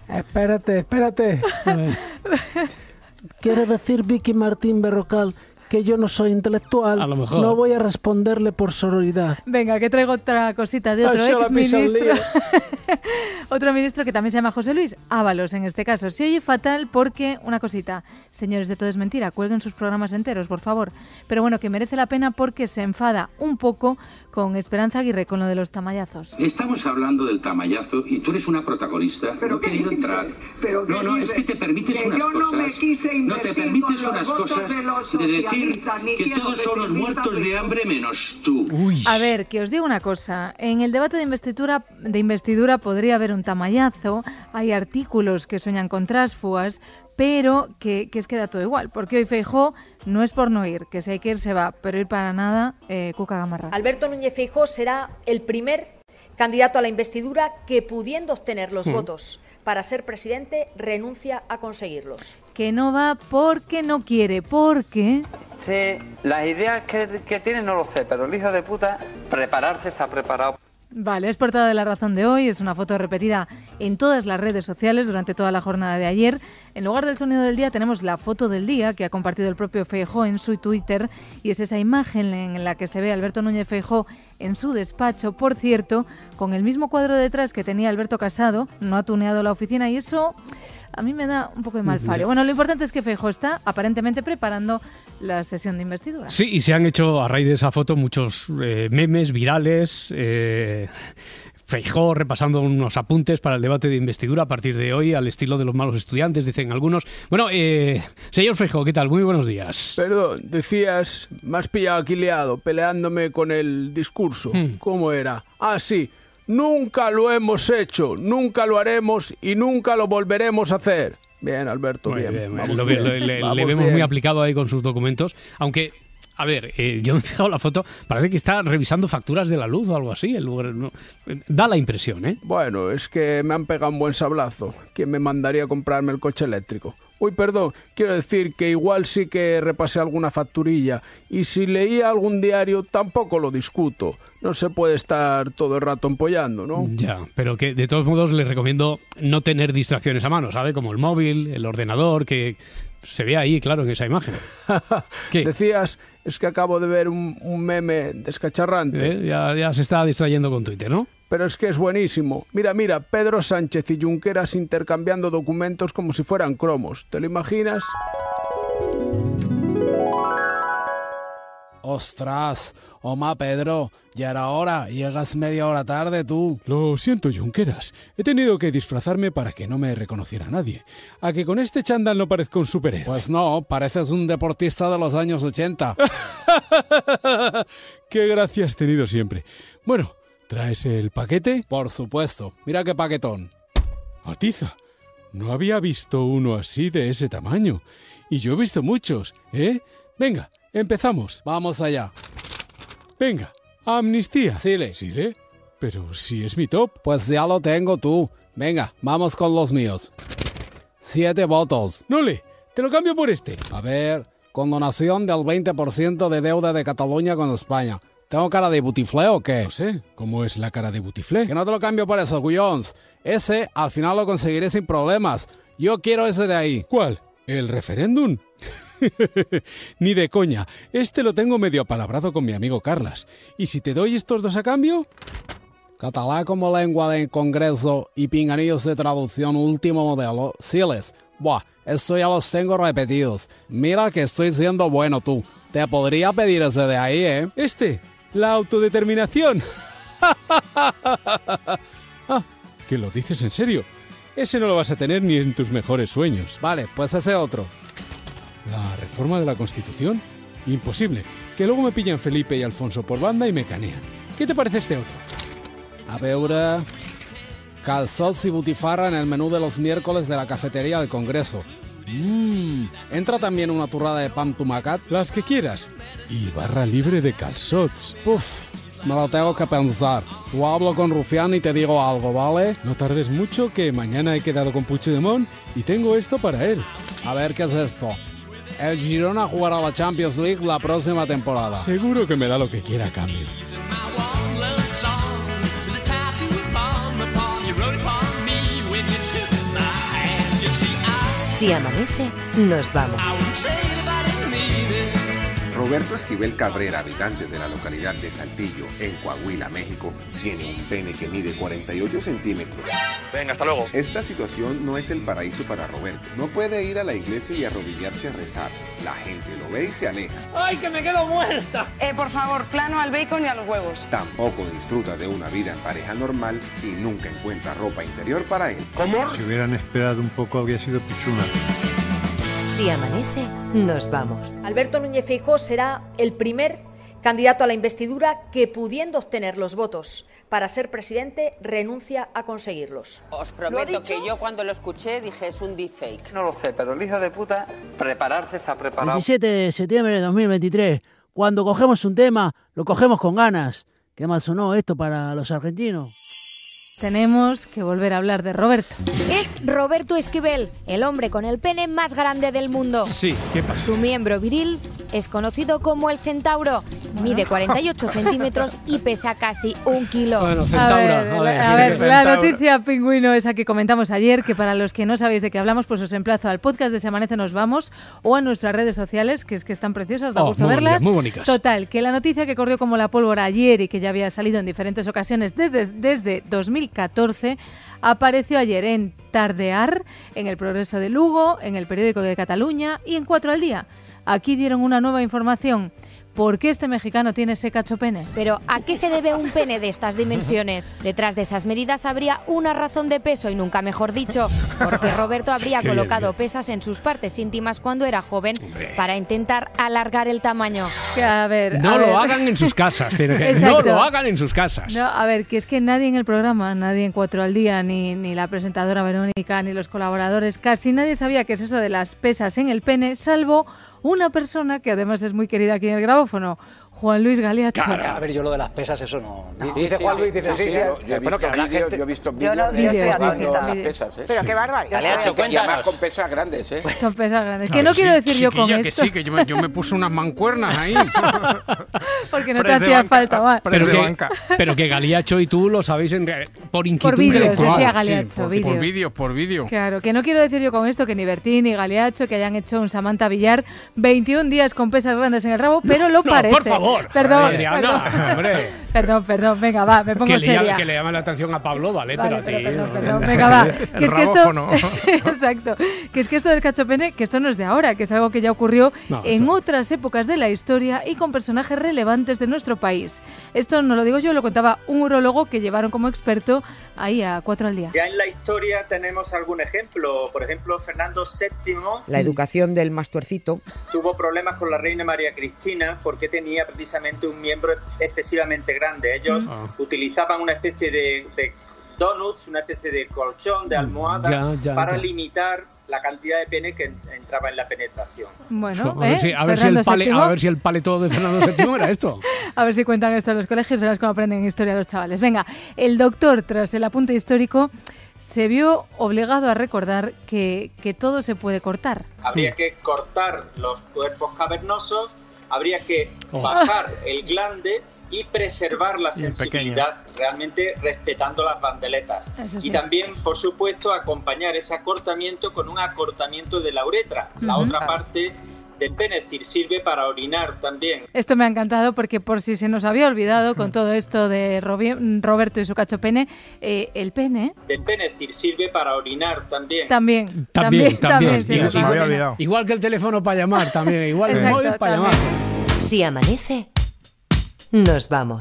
[SPEAKER 6] Espérate, espérate.
[SPEAKER 11] Quiere decir Vicky Martín Berrocal que yo no soy intelectual,
[SPEAKER 5] a lo mejor.
[SPEAKER 11] No voy a responderle por sororidad.
[SPEAKER 2] Venga, que traigo otra cosita de otro exministro. Otro ministro que también se llama José Luis Ábalos, en este caso. Se oye fatal porque, una cosita, señores de Todo es Mentira, cuelguen sus programas enteros, por favor. Pero bueno, que merece la pena porque se enfada un poco con Esperanza Aguirre, con lo de los tamayazos.
[SPEAKER 15] Estamos hablando del tamallazo y tú eres una protagonista. ¿Pero no he querido entrar. ¿Pero no, no, es que te permites que unas yo no cosas. Me quise no te permites unas cosas de, de decir que todos son los muertos de hambre menos tú.
[SPEAKER 2] Uy. A ver, que os digo una cosa. En el debate de investidura, de investidura podría haber un tamallazo. Hay artículos que sueñan con trásfugas, pero que, que es que da todo igual, porque hoy Feijóo no es por no ir, que si hay que ir se va, pero ir para nada, eh, Cuca Gamarra.
[SPEAKER 17] Alberto Núñez Feijóo será el primer candidato a la investidura que, pudiendo obtener los mm. votos para ser presidente, renuncia a conseguirlos.
[SPEAKER 2] Que no va porque no quiere, porque...
[SPEAKER 19] Sí, las ideas que, que tiene no lo sé, pero el hijo de puta, prepararse está preparado.
[SPEAKER 2] Vale, es portada de La Razón de hoy, es una foto repetida en todas las redes sociales durante toda la jornada de ayer. En lugar del sonido del día tenemos la foto del día que ha compartido el propio Feijóo en su Twitter y es esa imagen en la que se ve a Alberto Núñez Feijóo en su despacho, por cierto, con el mismo cuadro detrás que tenía Alberto Casado, no ha tuneado la oficina y eso a mí me da un poco de malfario. Bueno, lo importante es que Feijóo está aparentemente preparando la sesión de investidura.
[SPEAKER 5] Sí, y se han hecho a raíz de esa foto muchos eh, memes virales. Eh, Feijóo repasando unos apuntes para el debate de investidura a partir de hoy, al estilo de los malos estudiantes, dicen algunos. Bueno, eh, señor Feijóo, ¿qué tal? Muy buenos días.
[SPEAKER 11] Perdón, decías, me has pillado aquí liado, peleándome con el discurso. Hmm. ¿Cómo era? Ah, sí. Nunca lo hemos hecho, nunca lo haremos y nunca lo volveremos a hacer. Bien, Alberto, muy bien. bien. Vamos
[SPEAKER 5] lo,
[SPEAKER 11] bien.
[SPEAKER 5] Lo, le, Vamos le vemos bien. Muy aplicado ahí con sus documentos, aunque... A ver, eh, yo me he fijado la foto, parece que está revisando facturas de la luz o algo así. El lugar, no, da la impresión, ¿eh?
[SPEAKER 11] Bueno, es que me han pegado un buen sablazo. ¿Quién me mandaría a comprarme el coche eléctrico? Uy, perdón, quiero decir que igual sí que repasé alguna facturilla. Y si leía algún diario, tampoco lo discuto. No se puede estar todo el rato empollando, ¿no?
[SPEAKER 5] Ya, pero que de todos modos les recomiendo no tener distracciones a mano, ¿sabe? Como el móvil, el ordenador, que... Se ve ahí, claro, en esa imagen.
[SPEAKER 11] ¿Qué? Decías, es que acabo de ver un, un meme descacharrante.
[SPEAKER 5] ¿Eh? Ya, ya se está distrayendo con Twitter, ¿no?
[SPEAKER 11] Pero es que es buenísimo. Mira, mira, Pedro Sánchez y Junqueras intercambiando documentos como si fueran cromos. ¿Te lo imaginas?
[SPEAKER 20] Ostras, Oma Pedro, ya era hora, llegas media hora tarde tú.
[SPEAKER 23] Lo siento, Junqueras, he tenido que disfrazarme para que no me reconociera nadie. ¿A que con este chándal no parezco un superhéroe?
[SPEAKER 20] Pues no, pareces un deportista de los años ochenta.
[SPEAKER 23] Qué gracia has tenido siempre. Bueno, ¿traes el paquete?
[SPEAKER 20] Por supuesto, mira qué paquetón.
[SPEAKER 23] Atiza, no había visto uno así de ese tamaño. Y yo he visto muchos, ¿eh? Venga. Empezamos.
[SPEAKER 20] Vamos allá.
[SPEAKER 23] Venga, amnistía.
[SPEAKER 20] Sile.
[SPEAKER 23] ¿Sile? Pero si es mi top.
[SPEAKER 20] Pues ya lo tengo tú. Venga, vamos con los míos. Siete votos.
[SPEAKER 23] Nole, te lo cambio por este.
[SPEAKER 20] A ver, condonación del veinte por ciento de deuda de Cataluña con España. ¿Tengo cara de butiflé o qué?
[SPEAKER 23] No sé, ¿cómo es la cara de butiflé?
[SPEAKER 20] Que no te lo cambio por eso, cuyons. Ese al final lo conseguiré sin problemas. Yo quiero ese de ahí.
[SPEAKER 23] ¿Cuál? ¿El referéndum? Ni de coña. Este lo tengo medio apalabrado con mi amigo Carlas. ¿Y si te doy estos dos a cambio?
[SPEAKER 20] Catalán como lengua de congreso y pinganillos de traducción último modelo. Siles. Buah, esto ya los tengo repetidos. Mira que estoy siendo bueno tú. Te podría pedir ese de ahí, ¿eh?
[SPEAKER 23] Este, la autodeterminación. Ah, ¿que lo dices en serio? Ese no lo vas a tener ni en tus mejores sueños.
[SPEAKER 20] Vale, pues ese otro.
[SPEAKER 23] ¿La reforma de la Constitución? Imposible, que luego me pillan Felipe y Alfonso por banda y me canean. ¿Qué te parece este otro?
[SPEAKER 20] A veure... Calçots y butifarra en el menú de los miércoles de la cafetería del Congreso. Mmm, ¿entra también una turrada de pan tumacat?
[SPEAKER 23] Las que quieras. Y barra libre de calzots.
[SPEAKER 20] Uf, me lo tengo que pensar. Yo hablo con Rufián y te digo algo, ¿vale?
[SPEAKER 23] No tardes mucho, que mañana he quedado con Puigdemont y tengo esto para él.
[SPEAKER 20] A ver, ¿qué es esto? El Girona jugará la Champions League la próxima temporada.
[SPEAKER 23] Seguro que me da lo que quiera a cambio.
[SPEAKER 1] Si amanece, nos vamos.
[SPEAKER 3] Roberto Esquivel Cabrera, habitante de la localidad de Saltillo, en Coahuila, México, tiene un pene que mide cuarenta y ocho centímetros.
[SPEAKER 7] Venga, hasta luego.
[SPEAKER 3] Esta situación no es el paraíso para Roberto. No puede ir a la iglesia y arrodillarse a rezar. La gente lo ve y se aleja.
[SPEAKER 13] ¡Ay, que me quedo muerta!
[SPEAKER 9] Eh, por favor, plano al bacon y a los huevos.
[SPEAKER 3] Tampoco disfruta de una vida en pareja normal y nunca encuentra ropa interior para él.
[SPEAKER 7] ¿Cómo?
[SPEAKER 24] Si hubieran esperado un poco habría sido pichuna.
[SPEAKER 1] Si amanece, nos vamos.
[SPEAKER 17] Alberto Núñez Feijóo será el primer candidato a la investidura que, pudiendo obtener los votos para ser presidente, renuncia a conseguirlos.
[SPEAKER 18] Os prometo que yo cuando lo escuché dije es un deepfake.
[SPEAKER 19] No lo sé, pero el hijo de puta prepararse está preparado.
[SPEAKER 25] veintisiete de septiembre de dos mil veintitrés. Cuando cogemos un tema, lo cogemos con ganas. ¿Qué mal sonó esto para los argentinos?
[SPEAKER 2] Tenemos que volver a hablar de Roberto.
[SPEAKER 26] Es Roberto Esquivel, el hombre con el pene más grande del mundo.
[SPEAKER 5] Sí, ¿qué pasa?
[SPEAKER 26] Su miembro viril es conocido como el centauro. Mide cuarenta y ocho centímetros y pesa casi un kilo.
[SPEAKER 5] Bueno, centauro.
[SPEAKER 2] A ver,
[SPEAKER 5] a ver,
[SPEAKER 2] a ver la
[SPEAKER 5] centauro.
[SPEAKER 2] noticia pingüino esa que comentamos ayer, que para los que no sabéis de qué hablamos, pues os emplazo al podcast de Se Amanece Nos Vamos o a nuestras redes sociales, que es que están preciosas, da
[SPEAKER 5] Oh,
[SPEAKER 2] gusto
[SPEAKER 5] muy
[SPEAKER 2] verlas.
[SPEAKER 5] bonitas, muy bonitas.
[SPEAKER 2] Total, que la noticia que corrió como la pólvora ayer y que ya había salido en diferentes ocasiones desde, desde dos mil catorce, apareció ayer en Tardear, en El Progreso de Lugo, en El Periódico de Cataluña y en Cuatro al Día. Aquí dieron una nueva información. ¿Por qué este mexicano tiene ese cachopene?
[SPEAKER 26] Pero ¿a qué se debe un pene de estas dimensiones? Detrás de esas medidas habría una razón de peso y nunca mejor dicho, porque Roberto habría
[SPEAKER 5] Qué
[SPEAKER 26] colocado
[SPEAKER 5] bien.
[SPEAKER 26] pesas en sus partes íntimas cuando era joven para intentar alargar el tamaño.
[SPEAKER 2] Que, a ver,
[SPEAKER 5] No
[SPEAKER 2] a
[SPEAKER 5] lo
[SPEAKER 2] ver.
[SPEAKER 5] hagan en sus casas. Tiene que, no
[SPEAKER 2] Exacto.
[SPEAKER 5] lo hagan en sus casas.
[SPEAKER 2] No, a ver, que es que nadie en el programa, nadie en Cuatro al Día, ni, ni la presentadora Verónica, ni los colaboradores, casi nadie sabía qué es eso de las pesas en el pene, salvo una persona que además es muy querida aquí en el grabófono, Juan Luis Galiacho.
[SPEAKER 27] A ver, yo lo de las pesas, eso no.
[SPEAKER 14] No,
[SPEAKER 27] dice
[SPEAKER 14] sí,
[SPEAKER 27] Juan
[SPEAKER 14] sí,
[SPEAKER 27] Luis, dice
[SPEAKER 14] sí,
[SPEAKER 27] sí,
[SPEAKER 14] sí,
[SPEAKER 27] sí.
[SPEAKER 14] yo- yo he
[SPEAKER 27] Bueno,
[SPEAKER 14] visto
[SPEAKER 27] que habrá
[SPEAKER 14] vídeos,
[SPEAKER 27] gente-
[SPEAKER 14] yo he visto
[SPEAKER 27] Yo
[SPEAKER 14] vídeos
[SPEAKER 27] no-
[SPEAKER 14] de
[SPEAKER 27] yo estoy
[SPEAKER 14] hablando
[SPEAKER 27] haciendo
[SPEAKER 14] de las
[SPEAKER 27] vídeos.
[SPEAKER 14] pesas, ¿eh?
[SPEAKER 27] Pero qué barbaridad.
[SPEAKER 14] Galeazzo,
[SPEAKER 27] Galeazzo,
[SPEAKER 14] y además
[SPEAKER 27] cuéntanos.
[SPEAKER 14] con pesas grandes, ¿eh?
[SPEAKER 2] Con pesas grandes. Que
[SPEAKER 5] Ah,
[SPEAKER 2] no
[SPEAKER 5] sí,
[SPEAKER 2] quiero decir yo con
[SPEAKER 5] chiquilla,
[SPEAKER 2] esto,
[SPEAKER 5] que sí, que yo me, yo me puse unas mancuernas ahí.
[SPEAKER 2] porque no te
[SPEAKER 5] Press de
[SPEAKER 2] hacía
[SPEAKER 5] banca,
[SPEAKER 2] falta más.
[SPEAKER 5] Pero que, pero que Galiacho y tú lo sabéis en, re- por inquietud
[SPEAKER 2] Por vídeos,
[SPEAKER 5] intelectual.
[SPEAKER 2] decía
[SPEAKER 5] Sí,
[SPEAKER 2] Galiacho,
[SPEAKER 5] por,
[SPEAKER 2] vídeos.
[SPEAKER 5] por vídeos, por vídeo.
[SPEAKER 2] Claro, que no quiero decir yo con esto que ni Bertín ni Galiacho que hayan hecho un Samantha Villar veintiún días con pesas grandes en el rabo, pero lo
[SPEAKER 5] No,
[SPEAKER 2] parece.
[SPEAKER 5] por favor.
[SPEAKER 2] Perdón,
[SPEAKER 5] Adriana,
[SPEAKER 2] perdón.
[SPEAKER 5] hombre.
[SPEAKER 2] Perdón, perdón, venga, va, me pongo
[SPEAKER 5] Que le,
[SPEAKER 2] seria.
[SPEAKER 5] llame, que le llame la atención a Pablo, ¿vale?
[SPEAKER 2] Vale,
[SPEAKER 5] pero a ti.
[SPEAKER 2] pero perdón,
[SPEAKER 5] no,
[SPEAKER 2] perdón,
[SPEAKER 5] no,
[SPEAKER 2] venga, va.
[SPEAKER 5] el
[SPEAKER 2] Que es que esto,
[SPEAKER 5] rabófono.
[SPEAKER 2] exacto, que es que esto del cachopene, que esto no es de ahora, que es algo que ya ocurrió
[SPEAKER 5] No,
[SPEAKER 2] en
[SPEAKER 5] esto-
[SPEAKER 2] otras épocas de la historia y con personajes relevantes de nuestro país. Esto no lo digo yo, lo contaba un urólogo que llevaron como experto ahí a Cuatro al Día.
[SPEAKER 28] Ya en la historia tenemos algún ejemplo. Por ejemplo, Fernando séptimo
[SPEAKER 12] La educación del Mastuercito.
[SPEAKER 28] tuvo problemas con la reina María Cristina porque tenía precisamente un miembro excesivamente grande. Ellos
[SPEAKER 5] Ah.
[SPEAKER 28] utilizaban una especie de, de donuts, una especie de colchón, de almohada,
[SPEAKER 5] Ya, ya,
[SPEAKER 28] para
[SPEAKER 5] ya.
[SPEAKER 28] limitar la cantidad de pene que en- entraba en la penetración.
[SPEAKER 2] Bueno,
[SPEAKER 5] a, ver
[SPEAKER 2] ¿eh?
[SPEAKER 5] si, a, ver si el
[SPEAKER 2] Fernando
[SPEAKER 5] pale,
[SPEAKER 2] séptimo.
[SPEAKER 5] a ver si el paleto de Fernando séptimo era esto.
[SPEAKER 2] A ver si cuentan esto en los colegios, verás cómo aprenden historia los chavales. Venga, el doctor, tras el apunte histórico, se vio obligado a recordar que, que todo se puede cortar.
[SPEAKER 28] Habría que cortar los cuerpos cavernosos, habría que
[SPEAKER 5] Oh.
[SPEAKER 28] bajar el glande y preservar la
[SPEAKER 5] Y el
[SPEAKER 28] sensibilidad, realmente respetando las bandeletas.
[SPEAKER 2] Eso sí.
[SPEAKER 28] Y también, por supuesto, acompañar ese acortamiento con un acortamiento de la uretra, la
[SPEAKER 2] Ujú.
[SPEAKER 28] otra parte del pene, es decir, sirve para orinar también.
[SPEAKER 2] Esto me ha encantado porque por si se nos había olvidado con todo esto de Robi- Roberto y su cachopene, eh, el pene
[SPEAKER 28] Del pene, es decir, sirve para orinar también.
[SPEAKER 2] también,
[SPEAKER 5] También, también.
[SPEAKER 2] se
[SPEAKER 5] Igual-
[SPEAKER 2] nos ha olvidado.
[SPEAKER 5] Igual que el teléfono para llamar, también. Igual el
[SPEAKER 2] Exacto,
[SPEAKER 5] móvil para
[SPEAKER 2] también.
[SPEAKER 5] llamar.
[SPEAKER 1] Si amanece, nos vamos.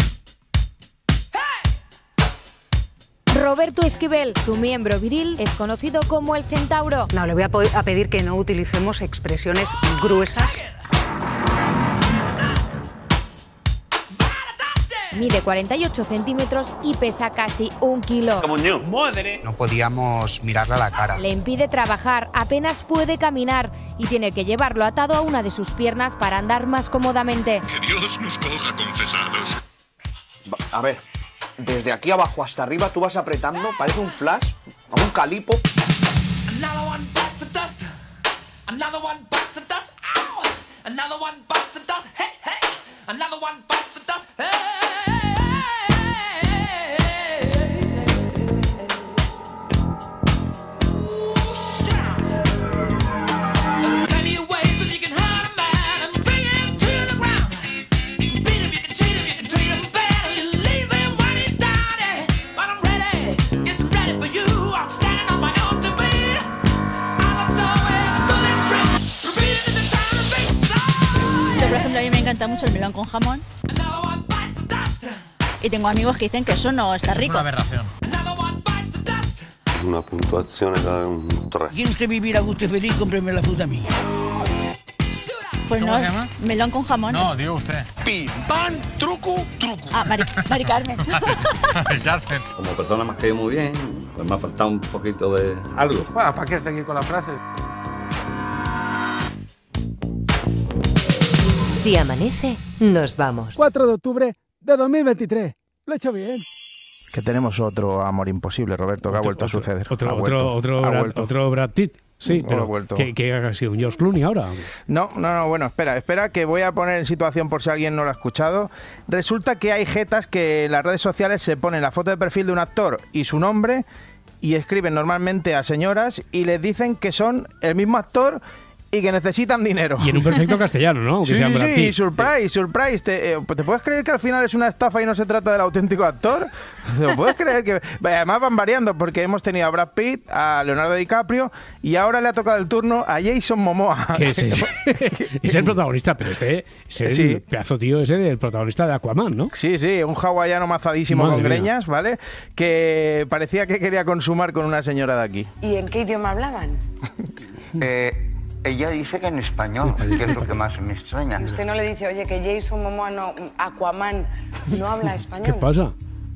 [SPEAKER 26] Roberto Esquivel, su miembro viril, es conocido como el centauro.
[SPEAKER 4] No, le voy a, po- a pedir que no utilicemos expresiones gruesas.
[SPEAKER 26] Mide cuarenta y ocho centímetros y pesa casi un kilo.
[SPEAKER 28] ¡Madre!
[SPEAKER 29] No podíamos mirarle a la cara.
[SPEAKER 26] Le impide trabajar, apenas puede caminar y tiene que llevarlo atado a una de sus piernas para andar más cómodamente.
[SPEAKER 15] Que Dios nos coja confesados.
[SPEAKER 8] A ver, desde aquí abajo hasta arriba tú vas apretando, parece un flash, como un calipo.
[SPEAKER 13] Another one bites the dust. Another one bites the dust. Ow! Another one bites the dust. Hey, hey! Another one bites the dust. Hey! Ooh, shout. There are plenty of ways that you can hurt a man and bring him to the ground.
[SPEAKER 6] mucho el melón con jamón. Y tengo amigos que dicen que eso no está rico.
[SPEAKER 7] Es una aberración.
[SPEAKER 10] Una puntuazione da un tre.
[SPEAKER 11] ¿Quiere usted vivir a gusto y feliz? Cómpreme la fruta mía.
[SPEAKER 6] Pues
[SPEAKER 7] ¿Cómo
[SPEAKER 6] no,
[SPEAKER 7] se llama?
[SPEAKER 6] melón con jamón.
[SPEAKER 7] No, digo usted.
[SPEAKER 10] Pim, pam, truco, truco.
[SPEAKER 6] Ah, Mari, Mari Carmen.
[SPEAKER 7] Carmen.
[SPEAKER 16] Como persona me has caído muy bien, pues me ha faltado un poquito de algo.
[SPEAKER 20] Bueno, ¿para qué seguir con la frase?
[SPEAKER 1] Si amanece, nos vamos.
[SPEAKER 21] cuatro de octubre de dos mil veintitrés. Lo he hecho bien.
[SPEAKER 22] Que tenemos otro amor imposible, Roberto, que
[SPEAKER 5] otro,
[SPEAKER 22] ha vuelto
[SPEAKER 5] otro,
[SPEAKER 22] a suceder.
[SPEAKER 5] Otro,
[SPEAKER 22] ha
[SPEAKER 5] otro,
[SPEAKER 22] vuelto,
[SPEAKER 5] otro,
[SPEAKER 22] ha
[SPEAKER 5] Brad,
[SPEAKER 22] vuelto.
[SPEAKER 5] otro Brad Pitt. Sí,
[SPEAKER 22] Ha
[SPEAKER 5] pero
[SPEAKER 22] vuelto.
[SPEAKER 5] ¿qué, qué ha sido? ¿Un George Clooney ahora?
[SPEAKER 22] No, no, no, bueno, espera, espera, que voy a poner en situación por si alguien no lo ha escuchado. Resulta que hay jetas que en las redes sociales se ponen la foto de perfil de un actor y su nombre y escriben normalmente a señoras y les dicen que son el mismo actor y que necesitan dinero.
[SPEAKER 5] Y en un perfecto castellano, ¿no? Aunque
[SPEAKER 22] Sí,
[SPEAKER 5] sea
[SPEAKER 22] sí,
[SPEAKER 5] Brad
[SPEAKER 22] sí,
[SPEAKER 5] Pitt.
[SPEAKER 22] surprise, surprise. ¿Te, eh, ¿Te puedes creer que al final es una estafa y no se trata del auténtico actor? ¿Te puedes creer que...? Además van variando porque hemos tenido a Brad Pitt, a Leonardo DiCaprio y ahora le ha tocado el turno a Jason Momoa.
[SPEAKER 5] Que es, es, es el protagonista, pero este es el
[SPEAKER 22] Sí.
[SPEAKER 5] pedazo tío ese del protagonista de Aquaman, ¿no?
[SPEAKER 22] Sí, sí, un hawaiano mazadísimo
[SPEAKER 5] Madre
[SPEAKER 22] con
[SPEAKER 5] mía.
[SPEAKER 22] greñas, ¿vale? Que parecía que quería consumar con una señora de aquí.
[SPEAKER 12] ¿Y en qué idioma hablaban?
[SPEAKER 29] Eh, ella dice que en español, que es lo que más me extraña.
[SPEAKER 12] Y usted no le dice, oye, que Jason Momoa no, Aquaman no habla español.
[SPEAKER 5] ¿Qué pasa?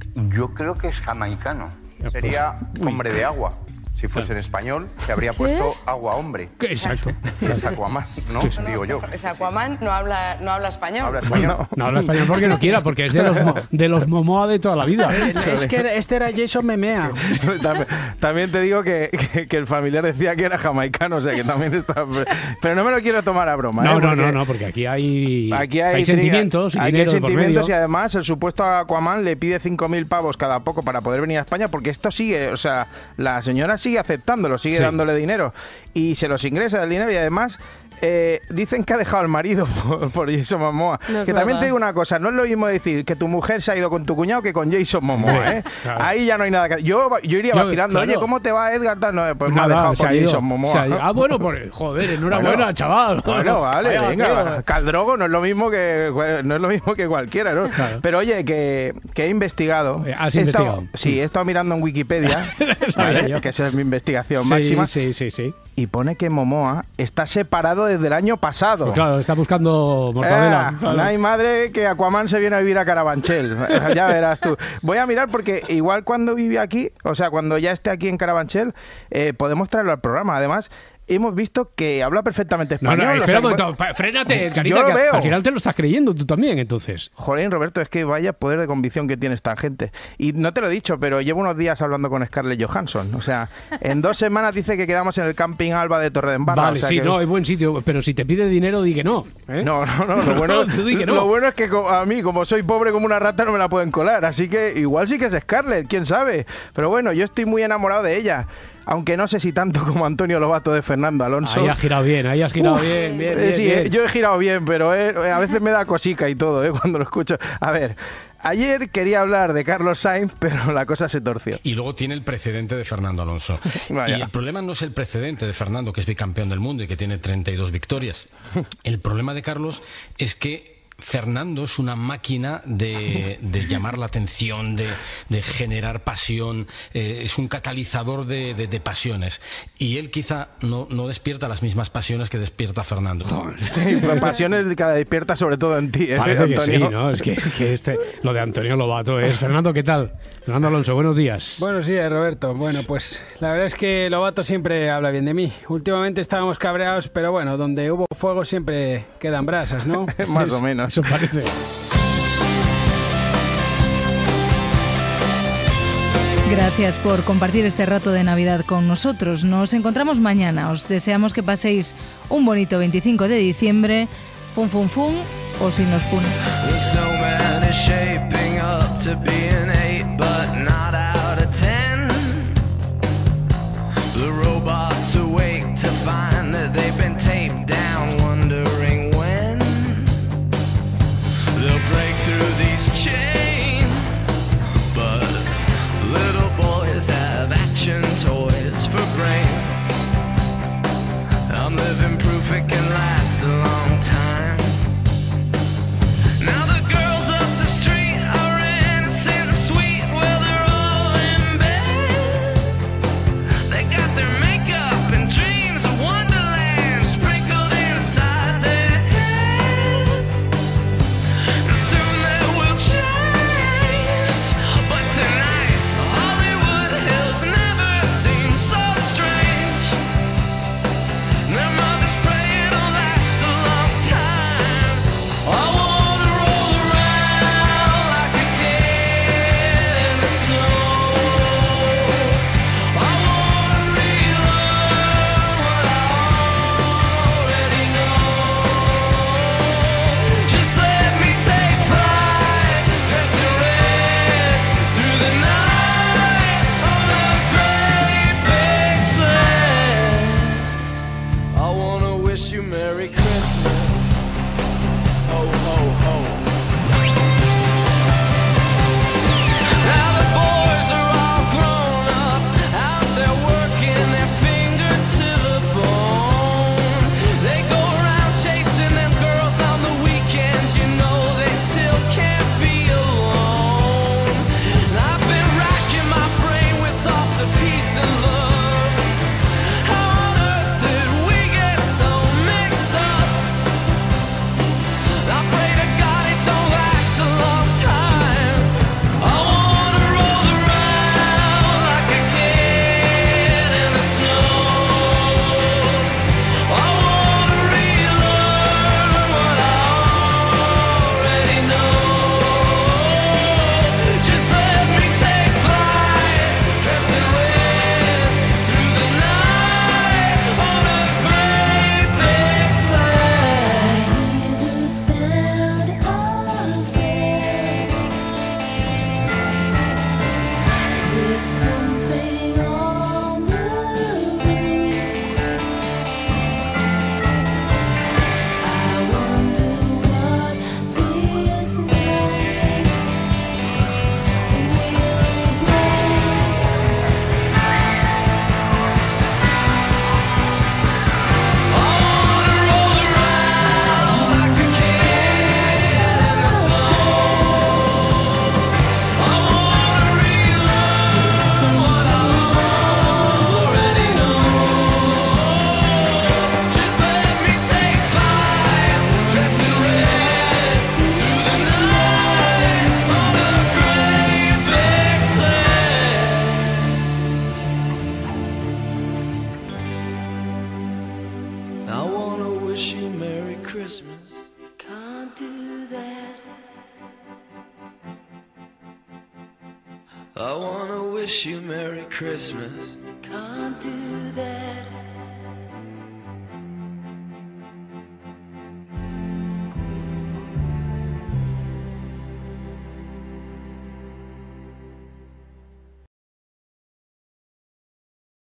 [SPEAKER 29] Yo creo que es jamaicano.
[SPEAKER 3] Sería hombre de agua. Si fuese en español, se habría puesto agua hombre.
[SPEAKER 5] Exacto.
[SPEAKER 3] Es Aquaman, ¿no? Digo yo.
[SPEAKER 12] Pues Aquaman no habla, no habla español.
[SPEAKER 3] Habla español.
[SPEAKER 5] No, no habla español porque no quiera, porque es de los, mo- de los Momoa de toda la vida.
[SPEAKER 21] Es que este era Jason Memea.
[SPEAKER 22] también, también te digo que, que, que el familiar decía que era jamaicano, o sea que también está... Pero no me lo quiero tomar a broma.
[SPEAKER 5] No,
[SPEAKER 22] ¿eh?
[SPEAKER 5] no,
[SPEAKER 22] Porque
[SPEAKER 5] no, no, porque aquí hay,
[SPEAKER 22] Aquí hay,
[SPEAKER 5] sentimientos y
[SPEAKER 22] aquí hay
[SPEAKER 5] dinero de por
[SPEAKER 22] sentimientos y
[SPEAKER 5] medio.
[SPEAKER 22] además el supuesto Aquaman le pide cinco mil pavos cada poco para poder venir a España porque esto sigue, o sea, la señora sigue aceptándolo, sigue
[SPEAKER 5] Sí.
[SPEAKER 22] dándole dinero y se los ingresa el dinero y además eh, dicen que ha dejado al marido por, por Jason Momoa.
[SPEAKER 23] No es
[SPEAKER 22] que también
[SPEAKER 23] verdad.
[SPEAKER 22] te digo una cosa, no es lo mismo decir que tu mujer se ha ido con tu cuñado que con Jason Momoa, ¿eh?
[SPEAKER 5] Claro.
[SPEAKER 22] Ahí ya no hay nada que... Yo, yo iría
[SPEAKER 5] Yo,
[SPEAKER 22] vacilando,
[SPEAKER 5] claro.
[SPEAKER 22] oye, ¿cómo te va Edgar? Tal, No, pues me ha
[SPEAKER 5] Nada,
[SPEAKER 22] dejado
[SPEAKER 5] se
[SPEAKER 22] por
[SPEAKER 5] ha ido,
[SPEAKER 22] Jason Momoa.
[SPEAKER 5] se ha ido. Ah, bueno, por, joder, enhorabuena,
[SPEAKER 22] Bueno,
[SPEAKER 5] chaval.
[SPEAKER 22] Bueno, vale,
[SPEAKER 5] Vaya,
[SPEAKER 22] venga,
[SPEAKER 5] tío.
[SPEAKER 22] Caldrogo no es lo mismo que no es lo mismo que cualquiera, ¿no?
[SPEAKER 5] Claro.
[SPEAKER 22] Pero oye, que, que he investigado.
[SPEAKER 5] Eh, has
[SPEAKER 22] He estado-
[SPEAKER 5] investigado.
[SPEAKER 22] Sí, he estado mirando en Wikipedia,
[SPEAKER 5] Sabía
[SPEAKER 22] ¿vale?
[SPEAKER 5] yo.
[SPEAKER 22] Que esa es mi investigación
[SPEAKER 5] Sí,
[SPEAKER 22] máxima.
[SPEAKER 5] sí, sí, sí.
[SPEAKER 22] Y pone que Momoa está separado desde el año pasado.
[SPEAKER 5] Pues claro, está buscando mortadela.
[SPEAKER 22] Ah,
[SPEAKER 5] claro.
[SPEAKER 22] no hay madre que Aquaman se viene a vivir a Carabanchel. Ya verás tú. Voy a mirar porque igual cuando vive aquí, o sea, cuando ya esté aquí en Carabanchel, eh, podemos traerlo al programa. Además, hemos visto que habla perfectamente
[SPEAKER 5] No,
[SPEAKER 22] español.
[SPEAKER 5] no,
[SPEAKER 22] o
[SPEAKER 5] espera
[SPEAKER 22] sea,
[SPEAKER 5] un momento, pa- frénate,
[SPEAKER 22] Yo
[SPEAKER 5] Carita,
[SPEAKER 22] lo
[SPEAKER 5] que
[SPEAKER 22] veo.
[SPEAKER 5] al final te lo estás creyendo tú también, entonces.
[SPEAKER 22] Jolín, Roberto, es que vaya poder de convicción que tiene esta gente. Y no te lo he dicho, pero llevo unos días hablando con Scarlett Johansson. O sea, en dos semanas dice que quedamos en el Camping Alba de Torredembarra.
[SPEAKER 5] Vale,
[SPEAKER 22] o sea
[SPEAKER 5] sí,
[SPEAKER 22] que...
[SPEAKER 5] no, es buen sitio, pero si te pide dinero, di que no. ¿eh?
[SPEAKER 22] No, no, no, lo bueno,
[SPEAKER 5] Tú di que no.
[SPEAKER 22] lo bueno es que co- a mí, como soy pobre como una rata, no me la pueden colar. Así que igual sí que es Scarlett, quién sabe. Pero bueno, yo estoy muy enamorado de ella. Aunque no sé si tanto como Antonio Lobato de Fernando Alonso.
[SPEAKER 5] Ahí has girado bien, ahí has girado
[SPEAKER 22] Uf,
[SPEAKER 5] bien, bien,
[SPEAKER 22] eh,
[SPEAKER 5] bien,
[SPEAKER 22] sí,
[SPEAKER 5] bien.
[SPEAKER 22] eh, yo he girado bien, pero eh, a veces me da cosica y todo, eh, cuando lo escucho. A ver, ayer quería hablar de Carlos Sainz, pero la cosa se torció.
[SPEAKER 30] Y luego tiene el precedente de Fernando Alonso.
[SPEAKER 22] Vaya.
[SPEAKER 30] Y el problema no es el precedente de Fernando, que es bicampeón del mundo y que tiene treinta y dos victorias. El problema de Carlos es que Fernando es una máquina de, de llamar la atención, de, de generar pasión, eh, es un catalizador de, de, de pasiones. Y él quizá no, no despierta las mismas pasiones que despierta Fernando.
[SPEAKER 22] Sí, pues pasiones que la despierta sobre todo en ti, ¿eh,
[SPEAKER 5] Parece que
[SPEAKER 22] Antonio?
[SPEAKER 5] sí, ¿no? Es que, que este, lo de Antonio Lobato es... Fernando, ¿qué tal? Fernando Alonso, buenos días.
[SPEAKER 21] Buenos días, Roberto. Bueno, pues la verdad es que Lobato siempre habla bien de mí. Últimamente estábamos cabreados, pero bueno, donde hubo fuego siempre quedan brasas, ¿no?
[SPEAKER 22] Más o menos.
[SPEAKER 5] Eso parece.
[SPEAKER 2] Gracias por compartir este rato de Navidad con nosotros. Nos encontramos mañana. Os deseamos que paséis un bonito veinticinco de diciembre. Fun, fun, fun o sin los funes.
[SPEAKER 13] The snowman is shaping up to be an eight, but not out of ten. The robots awake to find that they've been taped down, wondering when they'll break through these chains. But little boys have action toys for brains. I'm living proof it can last a long time. wish you Merry Christmas. Can't do that. I wanna wish you Merry Christmas. Can't do that.